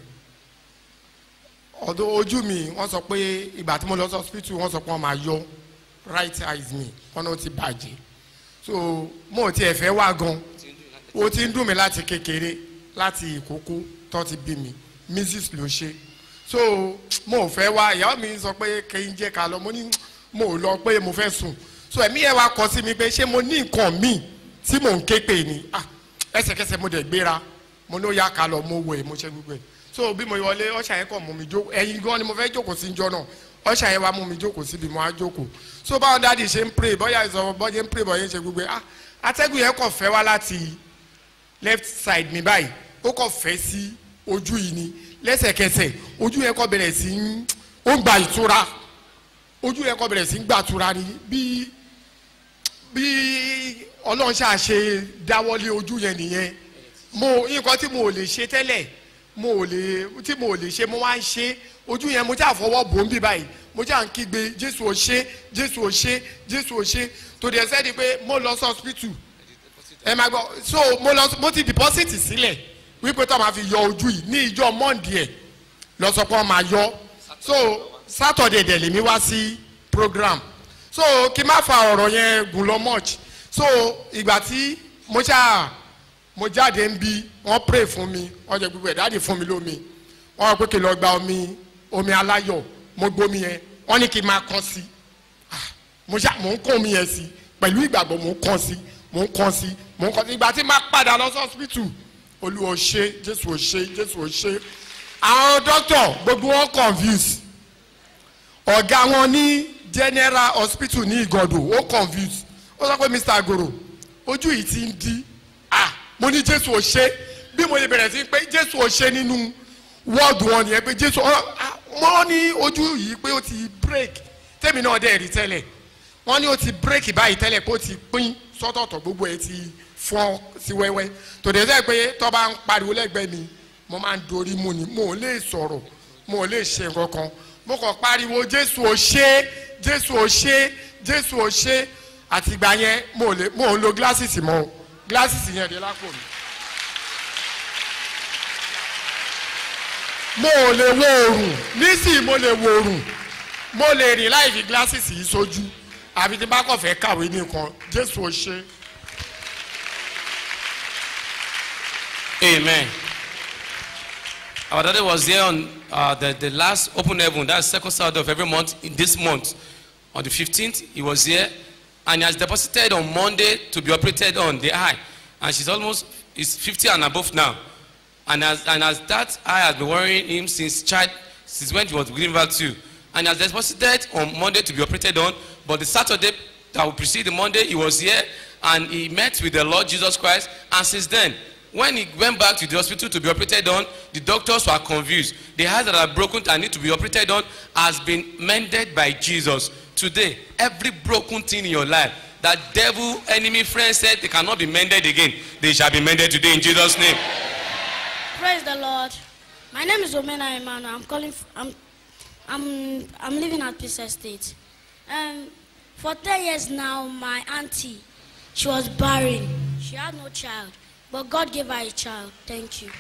ọ̀dọ̀ ojú mi wọ́n sọ pé ìgbà tí mo lọ sí hospital wọ́n sọ pé wọ́n máa yọ right eyes mi wọ́n náà ti bàjẹ́ so mo ti ẹ̀ fẹ́ wá gan o ti ń dùn mí láti kékeré láti ìkókó tó ti bí mi mrs ló ṣe so mo fẹ́ wá ìyá mi sọ pé kí n jẹ́ ká lọ mo ní mo lọ pé mo fẹ́ sùn so ẹ̀mí ẹ̀ wá kọ sí mi pé ṣé mo ní nǹkan míì tí mò ń ké pè ní ẹsẹ̀kẹsẹ̀ mo dẹ̀ gbéra mo ní ó yá ká lọ mo wẹ̀ mo ṣe gbogbo ẹ̀ so bí mo wọlé ọ̀ṣà yẹn kàn mú mi jókòó ẹ̀yin gan ni mo fẹ́ jókòó sí njọ́ náà ọ̀ṣà yẹn wá mú mi jókòó síbi mo á jókòó so báwọn dáàdi ṣe ń pray bọ́yá ìsọ̀rọ̀ bọ́jẹ́ ń pray bọ́yẹ́ ń ṣe gbogbo ẹ̀ atẹ́gùn yẹn kàn fẹ́ wá láti left side mi báyìí ó kàn fẹ́ sí ojú yìí ni lẹ́sẹ̀kẹsẹ̀ ojú yẹn kàn bẹ̀rẹ̀ sí ń ó ń gba ìtura ojú yẹn kàn bẹ̀rẹ̀ sí ń gba ìtura ni bí ọlọ́run ṣáà ṣe dáwọ́lé ojú yẹn nìyẹn nǹkan tí mo ò lè ṣe tẹ́lẹ̀ tí mo ò lè ṣe mo wá ń ṣe ojú yẹn mo já fọwọ́ bò ń bí báyìí mo já ń kígbe jésù ò ṣe jésù ò ṣe jésù ò ṣe tó di ẹsẹ́ di pé mo lọ sí hospital ẹ máa gbọ́ so mo ti deposit sílẹ̀ wípé tó máa fi yọ ojú yìí ní ìjọ monday ẹ̀ lọ sọ pé wọ́n máa yọ so saturday dẹ̀ lèmi wá sí program so kí n má fa ọ̀rọ̀ yẹn gùn lọ much so ìgbà tí mo jáde ń bí wọ́n pray fún mi wọ́n jẹ gbogbo ẹ̀ dáàdì fún mi lómi wọ́n rọ pé kí n lọ gba omi aláyọ̀ mo gbómi yẹn wọ́n ní kí n máa kàn sí mo ń kó omi yẹn sí pẹ̀lú ìgbàgbọ́ mo ń kàn sí ìgbà tí máa padà lọ sí hospital olúwa ò ṣe jésù ò ṣe jésù ò ṣe àwọn doctor gbogbo wọn confuse ọ̀gá wọn ní general hospital ní ìgọ̀dọ̀ ó confuse ó sọ pé mr agoro ojú yìí ti ń di mo ní jésù ò ṣe bí mo lè bẹ̀rẹ̀ sí pé jésù ò ṣe nínú wọ́ọ̀dù wọn nìyẹn pé jésù wọ́n ní ojú yìí pé ó ti break tèmi náà dẹ̀ rí tẹ́lẹ̀ wọ́n ní ó ti break báyìí tẹ́lẹ̀ pé ó ti pín sọ́tọ̀ọ̀tọ̀ gbogbo ẹ̀ ti fọ́ sí wẹ́wẹ́ tòde sẹ́ pé tó bá ń pariwo lẹ́gbẹ̀ẹ́ mi mo máa ń dorí mu ni mo ò lè sọ̀rọ̀ mo ò lè ṣe nǹkan kan mo kàn pariwo jésù ò ṣe jésù ò ṣe jésù ò ṣe àtìgbà yẹn mo ò lo glasses mọ́ glasses yẹn dé lápò mi. mo ò lè wo oòrùn nísìnyí mo lè wo oòrùn mo lè rìn láì fi glasses yìí sójú àbí tí bá kàn fẹ́ kàwé nìkan jésù ò ṣe. Amen. Our daddy was there on the last open heaven, that's second Saturday of every month. In this month, on the 15th, he was here, and he has deposited on Monday to be operated on the eye. And is 50 and above now. And as that eye has been worrying him since when he was giving back to, and has deposited on Monday to be operated on. But the Saturday that will precede the Monday, he was here and he met with the Lord Jesus Christ. And since then, when he went back to the hospital to be operated on, the doctors were confused. The eyes that are broken and need to be operated on has been mended by Jesus. Today, every broken thing in your life, that devil, enemy, friend said they cannot be mended again, they shall be mended today in Jesus' name. Praise the Lord. My name is Omena Emmanuel. I'm living at Peace Estate. For 10 years now, my auntie, she was barren. She had no child, but God gave her a child. Thank you.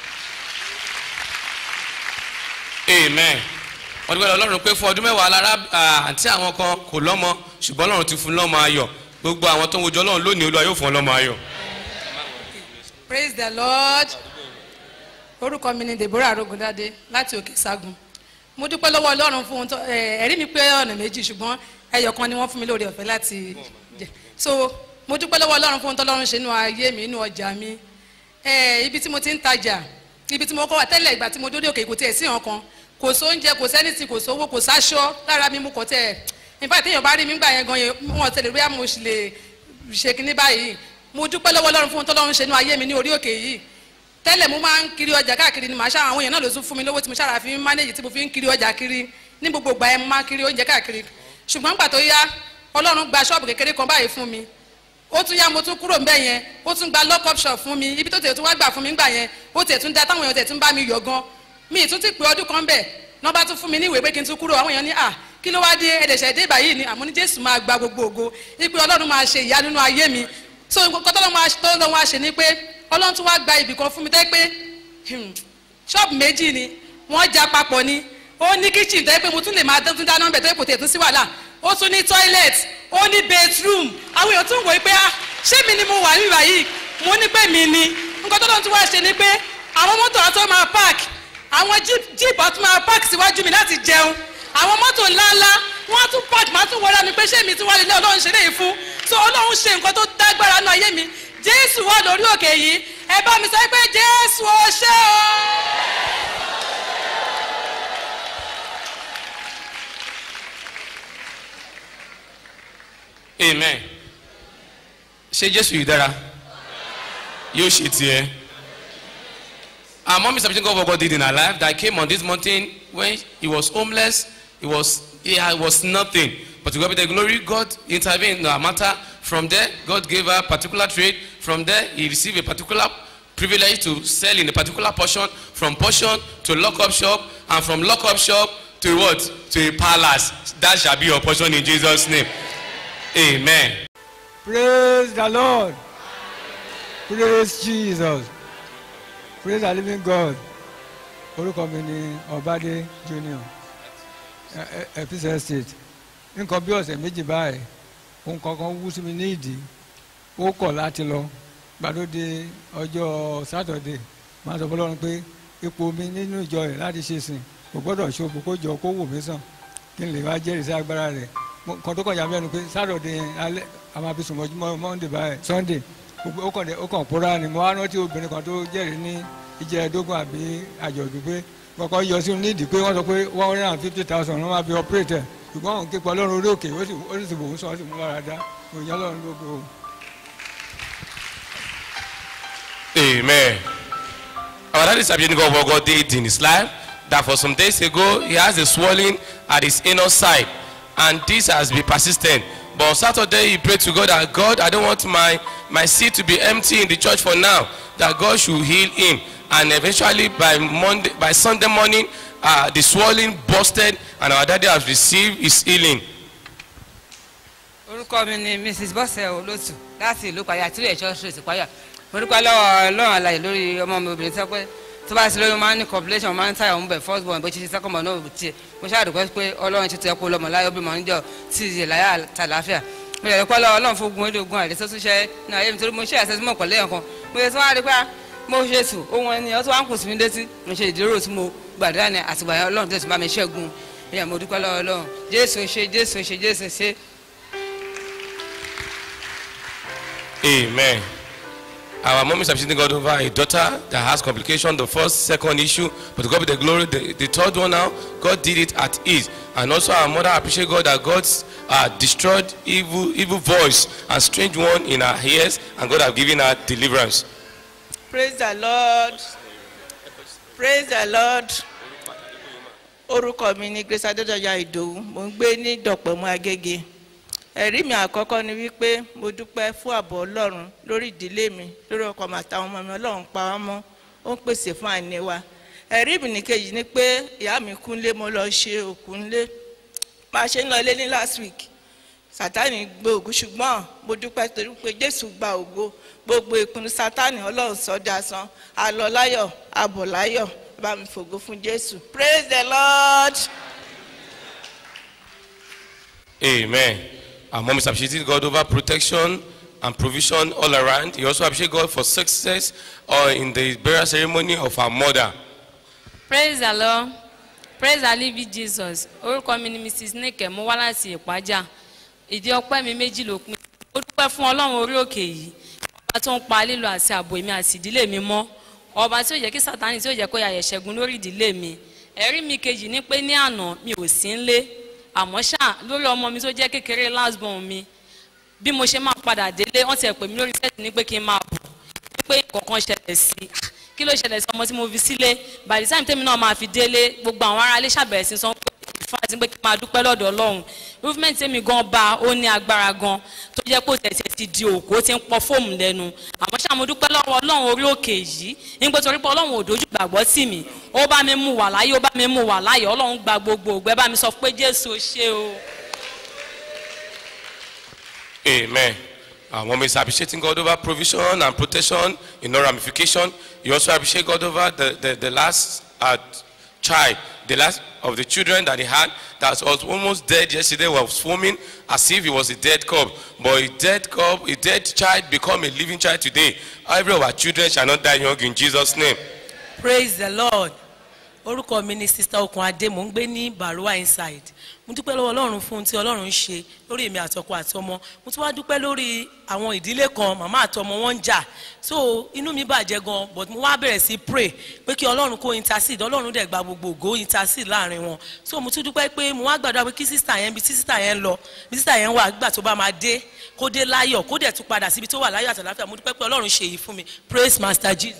Amen. Wọ́n dúpẹ́ Ọlọ́run pé fún ọdún mẹ́wàá lára àǹtí àwọn kan kò lọ́mọ ṣùgbọ́n Ọlọ́run ti fún lọ́mọ ayọ̀. Gbogbo àwọn tó ń wojú Ọlọ́run lónìí Olúwa yóò fún lọ́mọ ayọ̀. Praise the Lord. Orúkọ mi ni Deborah Arogundade láti Òkè Ságun. Mo dúpẹ́ lọ́wọ́ Ọlọ́run fún ohun tó ẹ̀rí mi pé ọ̀nà méjì ṣùgbọ́n ẹyọ kan ni wọ́n fún mi lórí ọ̀fẹ́ láti jẹ. So mo dúpẹ́ lọ́wọ́ Ọlọ́run fún ohun tó Ọlọ́run ṣe nínú ayé mi nínú ọjà mi. Ibi tí mo ti ń tajà, ibi tí mo kọ́ wà tẹ́lẹ̀ ìgbà tí mo dóde òkè kò tiẹ̀ sí ọ̀kan. Kò sóúnjẹ, kò sẹ́nìtì, kò sówó, kò sáṣọ lára mi mú kọ́ tẹ̀. In fact téèyàn bá rí mi gbà yẹn gan yẹn wọn tẹ̀lé bóyá mo sì lè ṣe kinní báyìí. Mo dúpẹ́ lọ́wọ́ Ọlọ́run fún ohun tó Ọlọ́run ṣe nínú ayé mi ní orí òkè yìí. Tẹ́lẹ̀ mo máa ń kiri ọjà káàkiri ni màá ṣá àwọn èèyàn náà ló tún fún mi lówó tí mo ṣára fi ń mánéjì tí mo fi ń kiri ọjà kiri ní gbogbo ìgbà yẹn mo máa ń kiri oúnjẹ káàkiri ṣùgbọ́n nígbà tó yá Ọlọ́run gba ṣọ́ọ̀bù kékeré kan báyìí fún mi ó tún yá mo tún kúrò ńbẹ̀ yẹn ó tún gba lock up shop fún mi ibi tó tẹ̀ tún wá gbà fún mi ńgbà yẹn ó tẹ̀ tún da táwọn èèyàn tẹ̀ tún bá mi yọ̀ gan mi ì tún ti pé ọdún kan bẹ̀ náà bá tún fún mi ní ìwé pé kí n tún kúrò àwọn èèyàn ní kí ló wá dé ẹ̀dẹ̀ṣẹ̀ dé báyìí ni àmọ́ ní Jésù máa gba gbogbo ògo ipe Ọlọ́run máa ṣe ìyá nínú ayé mi so nǹkan tọ́lọ́run wá ṣe ni pé Ọlọ́run tún wá gba ibì kan fún mi tẹ́ pé ṣọ́ọ̀bù méjì ni wọ́n já papọ̀ ni ó ní kitchen tẹ́ pé mo tún lè máa tún dáná bẹ̀ tó kò tẹ̀ tún sí wàhálà ó tún ní toilet ó ní bedroom àwọn èèyàn tún wò pé ṣé mi ni mo wà níbà yìí mo ní pé mi ni nǹkan tọ́lọ́run tún wá ṣe ni pé àwọn mọ́tò àtọ́ máa park àwọn jeep àtún máa park síwájú mi láti jẹun àwọn mọ́tò ńláńlá wọ́n tún park máa tún wọlé mi pé ṣé mi tún wá lé Ọlọ́run ṣe léyìí fún so Ọlọ́run ṣe nǹkan tó dágbára nínú ayé mi Jésù wà lórí òkè yìí ẹ bá mi sọ pé Jésù ó ṣé o. Amen. Ṣé Jésù yìí dára? Yóò ṣe tiẹ̀. Our mom is appreciating God for what God did in her life. That came on this mountain when he was homeless. He was nothing. But to God be the glory, God intervened in her matter. From there, God gave her a particular trade. From there, he received a particular privilege to sell in a particular portion. From portion to lock-up shop. And from lock-up shop to what? To a palace. That shall be your portion in Jesus' name. Amen. Praise the Lord. Praise Jesus. Praise the living God. Orúkọ mi ni Ọbádé Junior, Epis Estate. Nǹkan bí ọ̀sẹ̀ méjì báyìí, ohun kankan wú sí mi ní ìdí. Ó kọ̀ láti lọ. Gbàdóde ọjọ́ Sátọ̀dé, màá sọ fọlọ́run pé ipò mi nínú ìjọ rẹ̀ láti ṣe sìn kò gbọ́dọ̀ ṣòfò kó jọ kó wò mí sàn. Kí n lè wá jẹ́rìí sí agbára rẹ̀. Kan tó kàn yà mí lẹ́nu pé Sátọ̀dé yẹn alẹ́ a máa fi sùn mọ́júmọ́ Monday báyìí Sunday. Ó kàn pòórá ni mo wá rántí obìnrin kan tó jẹ́rìí ní ìjẹ́ẹ̀dógún àbí àjọ̀dún pé kọ́kọ́ yọ sí nídìí pé wọ́n sọ pé 150,000 wọ́n máa fi operate ṣùgbọ́n òun képa Ọlọ́run orí òkè ó sì bò ń sọ ó sì mú lára dá òyìn Ọlọ́run gbogbo. Amen. Our dad is appreciating God for what God did in his life. That for some days ago he has a swelling at his inner side, and this has been persistent. But on Saturday he prayed to God that God, I don't want my seat to be empty in the church for now. That God should heal him, and eventually by Sunday morning, the swelling busted, and our daddy has received his healing. Orúkọ mi ni Mrs. Bọ́sẹ̀ Olótù láti ìlú Pàyà tí ìrẹ̀jọ́ ṣe ti Pàyà. Orúkọ lọ́wọ́ Ọlọ́run àlàyé lórí ọmọ mi obìnrin sọ pé tó bá sí lóyún máa ń ní compilation máa ń tàyà òun bẹ̀ first born bó ṣe ṣe second born náà tiẹ̀. Mo ṣàdùkọ́ pé Ọlọ́run ti tẹ́ kó lọ́mọ láyọ̀ bímọ níjọ́ tí ìyè láyà tàlàáfíà. Mo yẹ kó lọ́wọ́ Ọlọ́run fún ogun ogun àìlè tó tún ṣe ní ayé mi torí mo ṣe àṣẹ tí mo kọ̀ lẹ́yìn kan. Mo yẹ tí wọ́n á rí pé mo ṣe sùn ohun ẹni ọtún wá ń kù sí mi létí mo ṣe ìdúró tí mo gbàdúrà ní àtìgbà yẹn Ọlọ́run tó ti bá mi ṣẹ́gun. Ìyá mo dúpẹ́ lọ́wọ́ Ọlọ́run Jésù ṣe Jésù ṣe Jésù ṣe. Amen. Our mom is appreciating God over a daughter that has complication, the first, second issue, but to God be the glory, the third one now, God did it at ease. And also our mother appreciate God that God destroyed evil voice and strange one in her ears, and God have given her deliverance. Praise the Lord. Praise the Lord. Orúkọ mi ni Grace Adédọ̀yà Ìdòwú, mo ń gbé ní Dọ̀pẹ̀mú Agége. Ẹ̀rí mi àkọ́kọ́ ni wípé mo dúpẹ́ fún ààbò Ọlọ́run lórí ìdílé mi, lórí ọkọ mi àtàwọn ọmọ mi. Ọlọ́run pa wá mọ́, ó ń pèsè fún àìní wa. Ẹ̀rí mi nìkejì ni pé ìyá mi kú nílé, mo lọ ṣe òkú nílé. Bá a ṣe ń lọ ilé ní last week, sátani gbé ògo ṣùgbọ́n mo dúpẹ́ torí pé jésù gba ògo gbogbo ìpinnu sátani ọlọ́run sọ dasán àlọ́ láyọ̀ àbọ̀ láyọ̀ bá mi fògo fún jésù. Praise the Lord. Amen. Our mom is appreciating God over protection and provision all around. He also appreciates God for success in the burial ceremony of our mother. Praise the Lord. Praise the living Jesus. Orúkọ mi ni Mrs. Nike mo wá láti Ìpájà. Ìdí ọpẹ́ mi méjì ló pin. Ó dúpẹ́ fún Ọlọ́run orí òkè yìí. Ọba tó ń pa lílo àti ààbò èmi àti ìdílé mi mọ́. Ọba tí ó jẹ́ kí Sátánì tí ó jẹ́ kó ya ẹ̀ṣẹ́gun lórí ìdílé mi. Ẹ̀rí mi kejì ni pé ní àná mi ò sí ńlé. Àmọ́ ṣá lórí ọmọ mi tó jẹ́ kékeré last born mi. Bí mo ṣe máa padà délé, wọ́n ti ẹ̀ pè mí lórí sẹ́ẹ̀tì ní pé kí n máa bọ̀. Pé nǹkan ṣẹlẹ̀ sí kí ló ṣẹlẹ̀ sí ọmọ tí mo fi sílé by the time tèmi náà máa fi délé gbogbo àwọn ará ilé ṣàbẹ̀rẹ̀ sí sọ pé ìfàtí pé kí n máa dúpẹ́ lọ́dọ̀ Ọlọ́run movement tèmi gan bá ó ní agbára gan tó jẹ́ pé òtẹ̀tẹ̀ ti di òkú ó ti ń pọ fóòmù lẹ́nu àmọ́ ṣá mo dúpẹ́ lọ́wọ́ Ọlọ́run orí òkè yìí nígbà torí pé Ọlọ́run ò dojú gbàgbọ́ tì mí ó bá mi mú wà láyé ó bá mi mú wà láyé Ọlọ́run gba gbogbo ògbẹ́ bá mi sọ pé Jésù ṣe o. Amen. Mom is appreciating God over provision and protection in no ramification. You also appreciate God over the last child, the last of the children that he had that was almost dead yesterday, was swimming as if he was a dead cub. But a dead child become a living child today. Every of our children shall not die young in Jesus' name. Praise the Lord. Orúkọ mi ni Sister Okun Ade mo ń gbé ní Barua inside. Mo dúpẹ́ lọ́wọ́ Ọlọ́run fún ohun tí Ọlọ́run ń ṣe lórí èmi àtọkọ àtọmọ. Mo tún wá dúpẹ́ lórí àwọn ìdílé kan màmá àtọmọ wọn ń jà. So inú mi bàjẹ́ gan but mo wá bẹ̀rẹ̀ sí pray pé kí Ọlọ́run kó intercede Ọlọ́run dẹ̀ gba gbogbo ògo intercede láàrin wọn. So mo tún dúpẹ́ pé mo wá gbàdúrà pé kí sister yẹn bí sister yẹn lọ bí sister yẹn wà gbà tó bá máa dé kó dé láyọ̀ kó dẹ̀ tún padà síbi tó wà láyọ̀ àtàlàfíà. Mo dúpẹ́ pé Ọlọ́run ṣe èyí fún mi. Praise Master Jesus.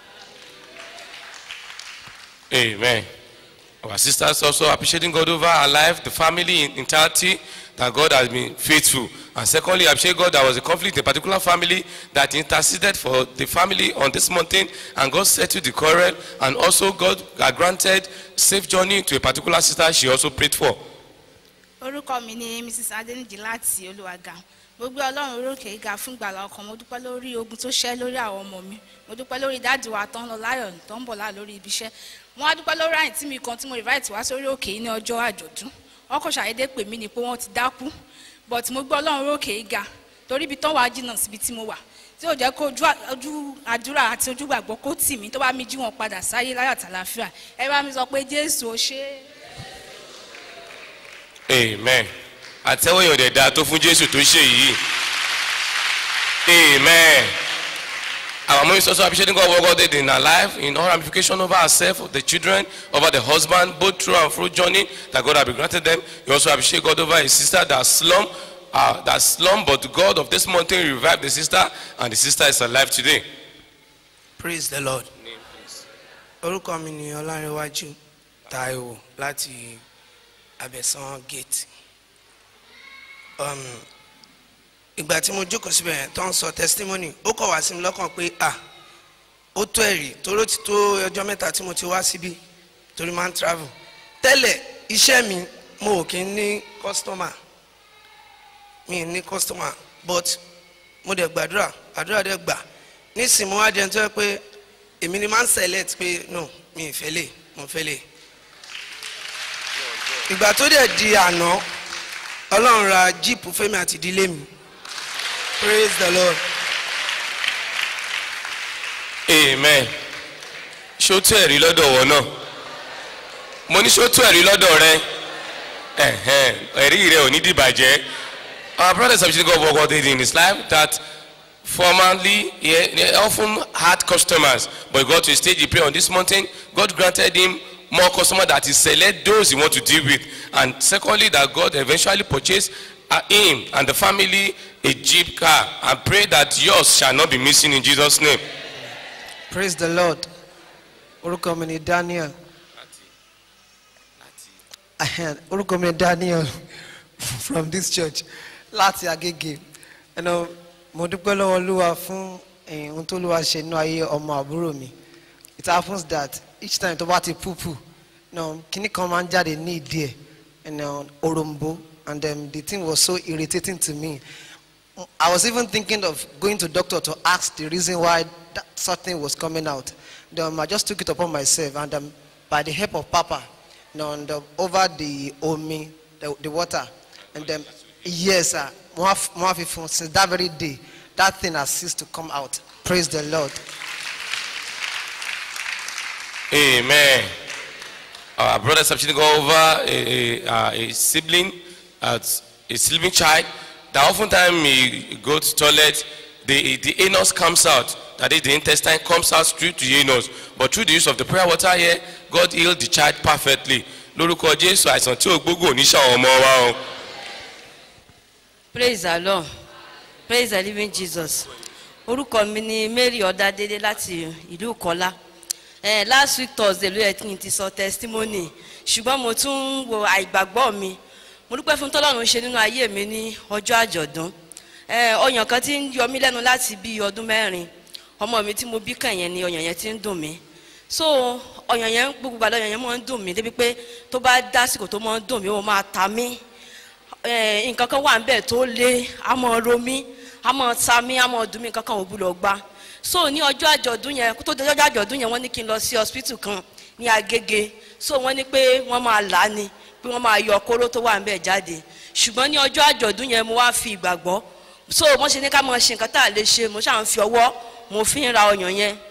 Amen. Our sisters also appreciating God over our life, the family in entirety, that God has been faithful. And secondly, appreciate God there was a conflict in a particular family that interceded for the family on this mountain, and God settled the quarrel, and also God granted safe journey to a particular sister she also prayed for. Orúkọ mi ni Mrs. Adeniji láti Olúwaga. Mo gbé Ọlọ́run orókè ga fún ìgbàlà ọkàn. Mo dúpẹ́ lórí ogun tó ṣẹ́ lórí àwọn ọmọ mi. Mo dúpẹ́ lórí dáàdì wa tó ń lọ láyọ̀ tó ń bọ̀ láà lórí ibi iṣẹ́. Mo wá dúpẹ́ lórí àyìn tí mi kan tí mo invite wá sórí òkè ní ọjọ́ àjọ̀dún. Wọ́n kò ṣàyédé pè mí ni pé wọ́n ti dákú. But mo gbé Ọlọ́run orókè ga torí ibi tán wà jìnnà síbi tí mo wà. Tí ò jẹ́ kó ojú àdúrà àti ojú gbàgbọ́ kó tì mí tó bá mi jí wọn padà sáyé láyọ̀ àtàlàfíà. Ẹ bá mi sọ pé Jésù ó ṣe é. Amen. Àtẹ́wọ́ èèyàn dẹ̀ dáa tó fún Jésù tó ṣe yìí. Amen. Our mom is also appreciating God what God did in her life, in all ramification over herself, the children, over the husband, both through and through journey that God has been granted them. You also appreciate God over his sister that slum, but God of this mountain revived the sister, and the sister is alive today. Praise the Lord. Orúkọ mi ni Ọlárẹ̀wájú Táíwò láti Abẹ́sán Gate. Ìgbà tí mo jókòó síbẹ̀ tó ń sọ testimony ó kọ̀ wá sí mi lọ́kàn pé ó tó ẹ̀rí toró ti tó ọjọ́ mẹ́ta tí mo ti wá síbí torí máa ń travel tẹ́lẹ̀ iṣẹ́ mi mo ò kí ń ní customer mi ní customer but mo dẹ̀ gbàdúrà dẹ̀ gbà nísìnyí mo wá jẹun tó yẹ pé èmi ni máa ń select pé no mi ì fẹ́ lè mo fẹ́ lè ìgbà tó dẹ̀ di àná Ọlọ́run ra jíìpù fẹ́mi àti ìdílé mi. Praise the Lord. Amen. Ṣó tó ẹ̀rí lọ́dọ̀ wọ̀ náà? Mo ní ṣó tó ẹ̀rí lọ́dọ̀ rẹ? Ẹ̀rí rẹ ò ní dìbàjẹ́. Our brothers have seen God what God did in his life that formerly he often had customers, but he got to a stage he prayed on this mountain. God granted him more customers that he select those he want to deal with, and secondly that God eventually purchased him and the family a Jeep car, and pray that yours shall not be missing in Jesus' name. Praise the Lord. Orúkọ mi ni Daniel. Orúkọ mi ni Daniel from this church láti Agége. Mo dúpẹ́ lọ́wọ́ Olúwa fún ohun tó Olúwa ṣe nínú ayé ọmọ àbúrò mi. It happens that each time tó bá ti púpù kíní kan máa ń jáde ní ìdí ẹ̀ òròǹbó and the thing was so irritating to me. I was even thinking of going to doctor to ask the reason why that something was coming out. I just took it upon myself, and by the help of Papa, and over the omi, the water, and yes, since that very day, that thing has ceased to come out. Praise the Lord. Amen. Our brothers have to go over a sibling, a sleeping child, that oftentimes he go to toilet, the anus comes out, that is, the intestine comes out through to the anus. But through the use of the prayer water here, God healed the child perfectly. Lórúkọ Jésù, àìsàn tí ò gbógun ò ní ṣàwọn ọmọ wa o. Praise the Lord. Praise the living Jesus. Orúkọ mi ni Mary Ọ̀dádélé láti ìlú Ìkọlá. Last week Thursday ló yẹ kí n ti sọ testimony, ṣùgbọ́n mo tún wo àìgbàgbọ́ mi. Mo dúpẹ́ fún tọ́lọ́run ṣe nínú ayé mi ní ọjọ́ àjọ̀dún. Ọyàn kan tí ń yọ mí lẹ́nu láti bí ọdún 4. Ọmọ mi tí mo bí kàn yẹn ni ọyàn yẹn ti ń dùn mí. So ọyàn yẹn gbogbo ìgbà lọ́yàn yẹn máa ń dùn mí débi pé tó bá dásìkò tó máa ń dùn mí ó máa ta mí. Nǹkan kan wà níbẹ̀ tó le, á máa ro mí, á máa ta mí, á máa dùn mí, nǹkan kan ò gbúdọ̀ gbà. So ní ọjọ́ àjọ̀dún yẹn, kó tó di ọjọ́ àjọ̀dún yẹn wọ́n ní kí n lọ sí hospital kan ní Agége. So wọ́n ní pé wọ́n máa là á ni, pé wọ́n máa yọ kóró tó wà níbẹ̀ jáde. Ṣùgbọ́n ní ọjọ́ àjọ̀dún yẹn mo wá fi ìgbàgbọ́. So wọ́n ṣe ní ká máa ṣe nǹkan tá a lè ṣe, mo ṣáà ń fi ọwọ́ mo fi ń ra ọyàn yẹn.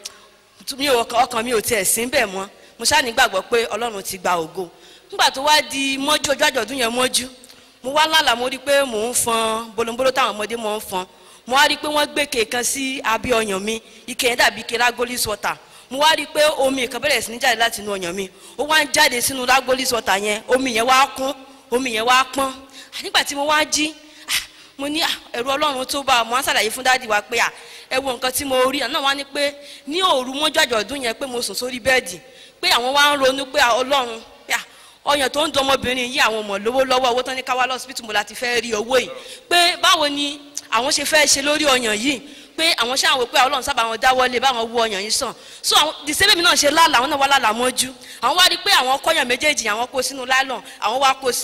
Ọkàn mi ò tiẹ̀ sí bẹ́ẹ̀ mọ́. Mo ṣáà nígbàgbọ́ pé Ọlọ́run ti gba ògo. Nígbà tó wá di mọ́jú ọjọ́ àjọ̀dún yẹn mọ́jú, mo wá lálàá mo rí pé mò ń fọn bolombolo táwọn ọmọdé mò ń fọn. Mo wá rí pé wọ́n gbé ike kan sí abẹ́ ọyàn mi, ike yẹn dàbí ike Ragolis water. Mo wá rí pé omi kan bẹ̀rẹ̀ sí ní jáde láti inú ọyàn mi, ó wá ń jáde sínú Ragolis water yẹn, omi yẹn wá kún, omi yẹn wá pọ́n. Nígbà tí mo wá jí, mo ní ẹ̀rù Ọlọ́run tó bá mo wá ṣàlàyé fún dáàdì wa pé ẹ wo nǹkan tí mo rí. Náà wá ní pé ní òru mọ́jú àjọ̀dún yẹn pé mo sùn sórí bẹ́ẹ̀dì, pé àwọn wá ń ronú pé Ọlọ́run ọyàn tó ń dun ọmọbìnrin yìí àwọn ọmọ lówó lọ́wọ́, owó tán ní ká wá lọ́sibítù mo láti fẹ́ rí owó yìí, pé báwo ni àwọn ṣe fẹ́ ṣe lórí ọyàn yìí, pé àwọn ṣáà wò pé Ọlọ́run sábà wọn dáwọ́lé báwọn wo ọyàn yìí sàn. So àwọn dìsẹ́bẹ̀mí náà ṣe lálàá, àwọn náà wá lálàá mọ́jú. Àwọn wá rí pé àwọn kọ́yàn méjèèjì àwọn kó sínú lálọ́n, àwọn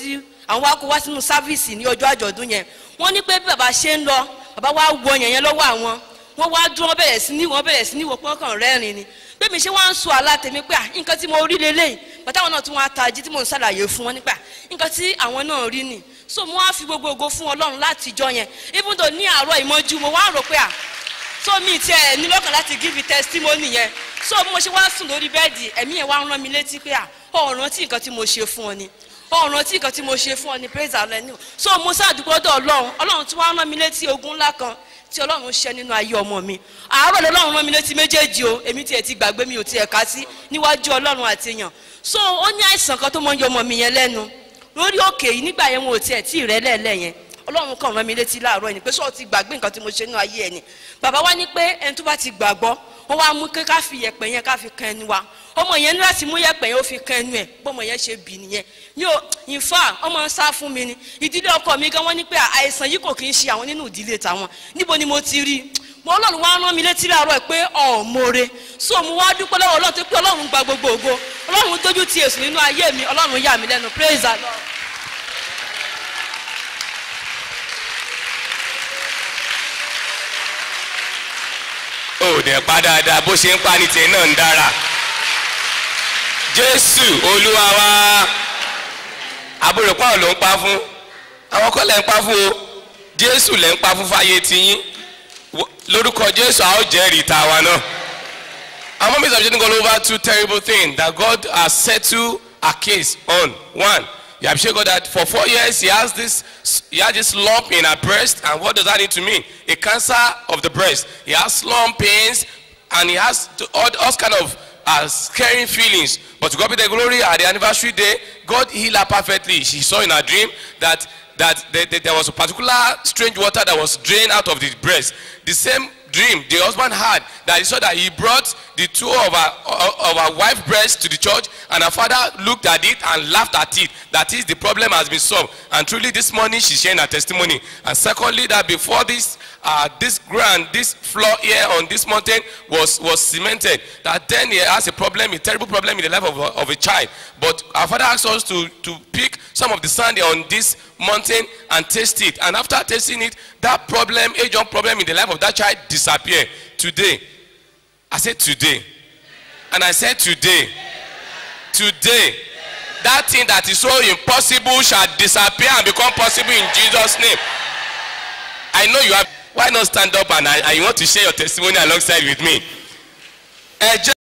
wá kó wá sínú sáfíìsì ní ọjọ́ àjọ̀dún yẹn. Wọ́n ní pé bí bàbá ṣe ń lọ, bàbá wá wo ọyàn yẹn lọ́wọ́ àwọn, wọ́n wá dúró wọ́n bẹ̀rẹ̀ sí ní wò pé wọ́n kàn rẹ́rìn ni. Pé mi ṣe wá ń sọ àlá tèmi pé nǹkan tí mo rí lélẹ́yìí, bàtà àwọn náà tún wá tají tí mò ń ṣàlàyé fún wọn nípa nǹkan tí àwọn náà rí ni. So mo wá fi gbogbo ògo fún Ọlọ́run láti jọ yẹn, even though ní àárọ̀ ìmọ́jú mo wá rò pé so mi tiẹ̀ ní lọ́kàn láti give testimony yẹn. So mo ṣe wá sùn lórí bẹ́ẹ̀dì, ẹ̀mí yẹn wá ń rán mi létí pé ọ̀ràn tí nǹkan tí mo ṣe fún ọ ni, ọ̀ràn tí nǹkan tí mo ṣe fún ọ ni, praise the Lord. So mo ṣàdúgbò dọ̀ Ọlọ́run tí wọ́n rán mi létí ogun ńlá kan tí Ọlọ́run ṣe nínú ayé ọmọ mi. Àárọ̀ lọ́lọ́run rán mi létí méjèèjì o, èmi tiẹ̀ ti gbàgbé, mi ò tiẹ̀ ká sí níwájú Ọlọ́run àti èèyàn. So ó ní àìsàn kan tó mọ́ ń yọ ọmọ mi yẹn lẹ́nu lórí òkè yìí, nígbà yẹn wọn ò tiẹ̀ tí ì rẹ́ lẹ́ẹ̀lẹ́ yẹn. Ọlọ́run kàn rán mi létí láàárọ̀ ẹni pé sọ́ọ̀ ti gbàgbé nǹkan tí mo ṣe nínú ayé ẹni. Bàbá wa ní pé ẹni tó bá ti gbàgbọ́ wọ́n wá mú ká fi yẹ̀pẹ̀ yẹn ká fi kan ẹnu wa. Ọmọ yẹn ní láti mú yẹ̀pẹ̀ yẹn ó fi kan ẹnu ẹ̀, bọ́mọ yẹn ṣe bì nìyẹn. Mi ò in fact ọmọ ń sá fún mi ni. Ìdílé ọkọ mi gan wọ́n ní pé àìsàn yìí kò kì í ṣe àwọn nínú ìdílé tàwọn. Níbo ni mo ti rí? Mo Ọlọ́run wá rán mi létí láàárọ̀ pé ọ̀mọ̀re. So mo wá dúpẹ́ lọ́wọ́ Ọlọ́run tó pé Ọlọ́run gba gbogbo ògo. Ọlọ́run dójú ti èṣù nínú ayé mi, Ọlọ́run yà mí lẹ́nu, praise the Lord. Ó dẹ̀ pa dáadáa, bó ṣe ń pa ní tiẹ̀ náà ń dára. Jésù Olúwa wa, àbúrò pàwọn ló ń pa fún, àwọn kọ́ lẹ́ ń pa fún o, Jésù lẹ́ ń pa fún fáyé tiyín. Lórúkọ Jésù a ó jẹ́rìí tàwa náà. Our mom is objecting all over two terrible things that God has settled a case on. One, you have shown God that for 4 years he has this lump in her breast, and what does that need to mean? A cancer of the breast. He has lump pains, and he has all kind of scaring feelings. But to God be the glory, at the anniversary day, God healed her perfectly. She saw in her dream that there was a particular strange water that was drained out of the breast. The same dream the husband had, that he saw that he brought the two of her wife's breasts to the church, and her father looked at it and laughed at it. That is, the problem has been solved. And truly this morning she's sharing her testimony. And secondly, that before this floor here on this mountain was cemented, that then he has a problem, a terrible problem in the life of a child. But our father asked us to pick some of the sand on this mountain and taste it. And after tasting it, that problem, age-old problem in the life of that child disappear. Today, I said today. And I said today. Today. That thing that is so impossible shall disappear and become possible in Jesus' name. I know you have. Why not stand up and you want to share your testimony alongside with me?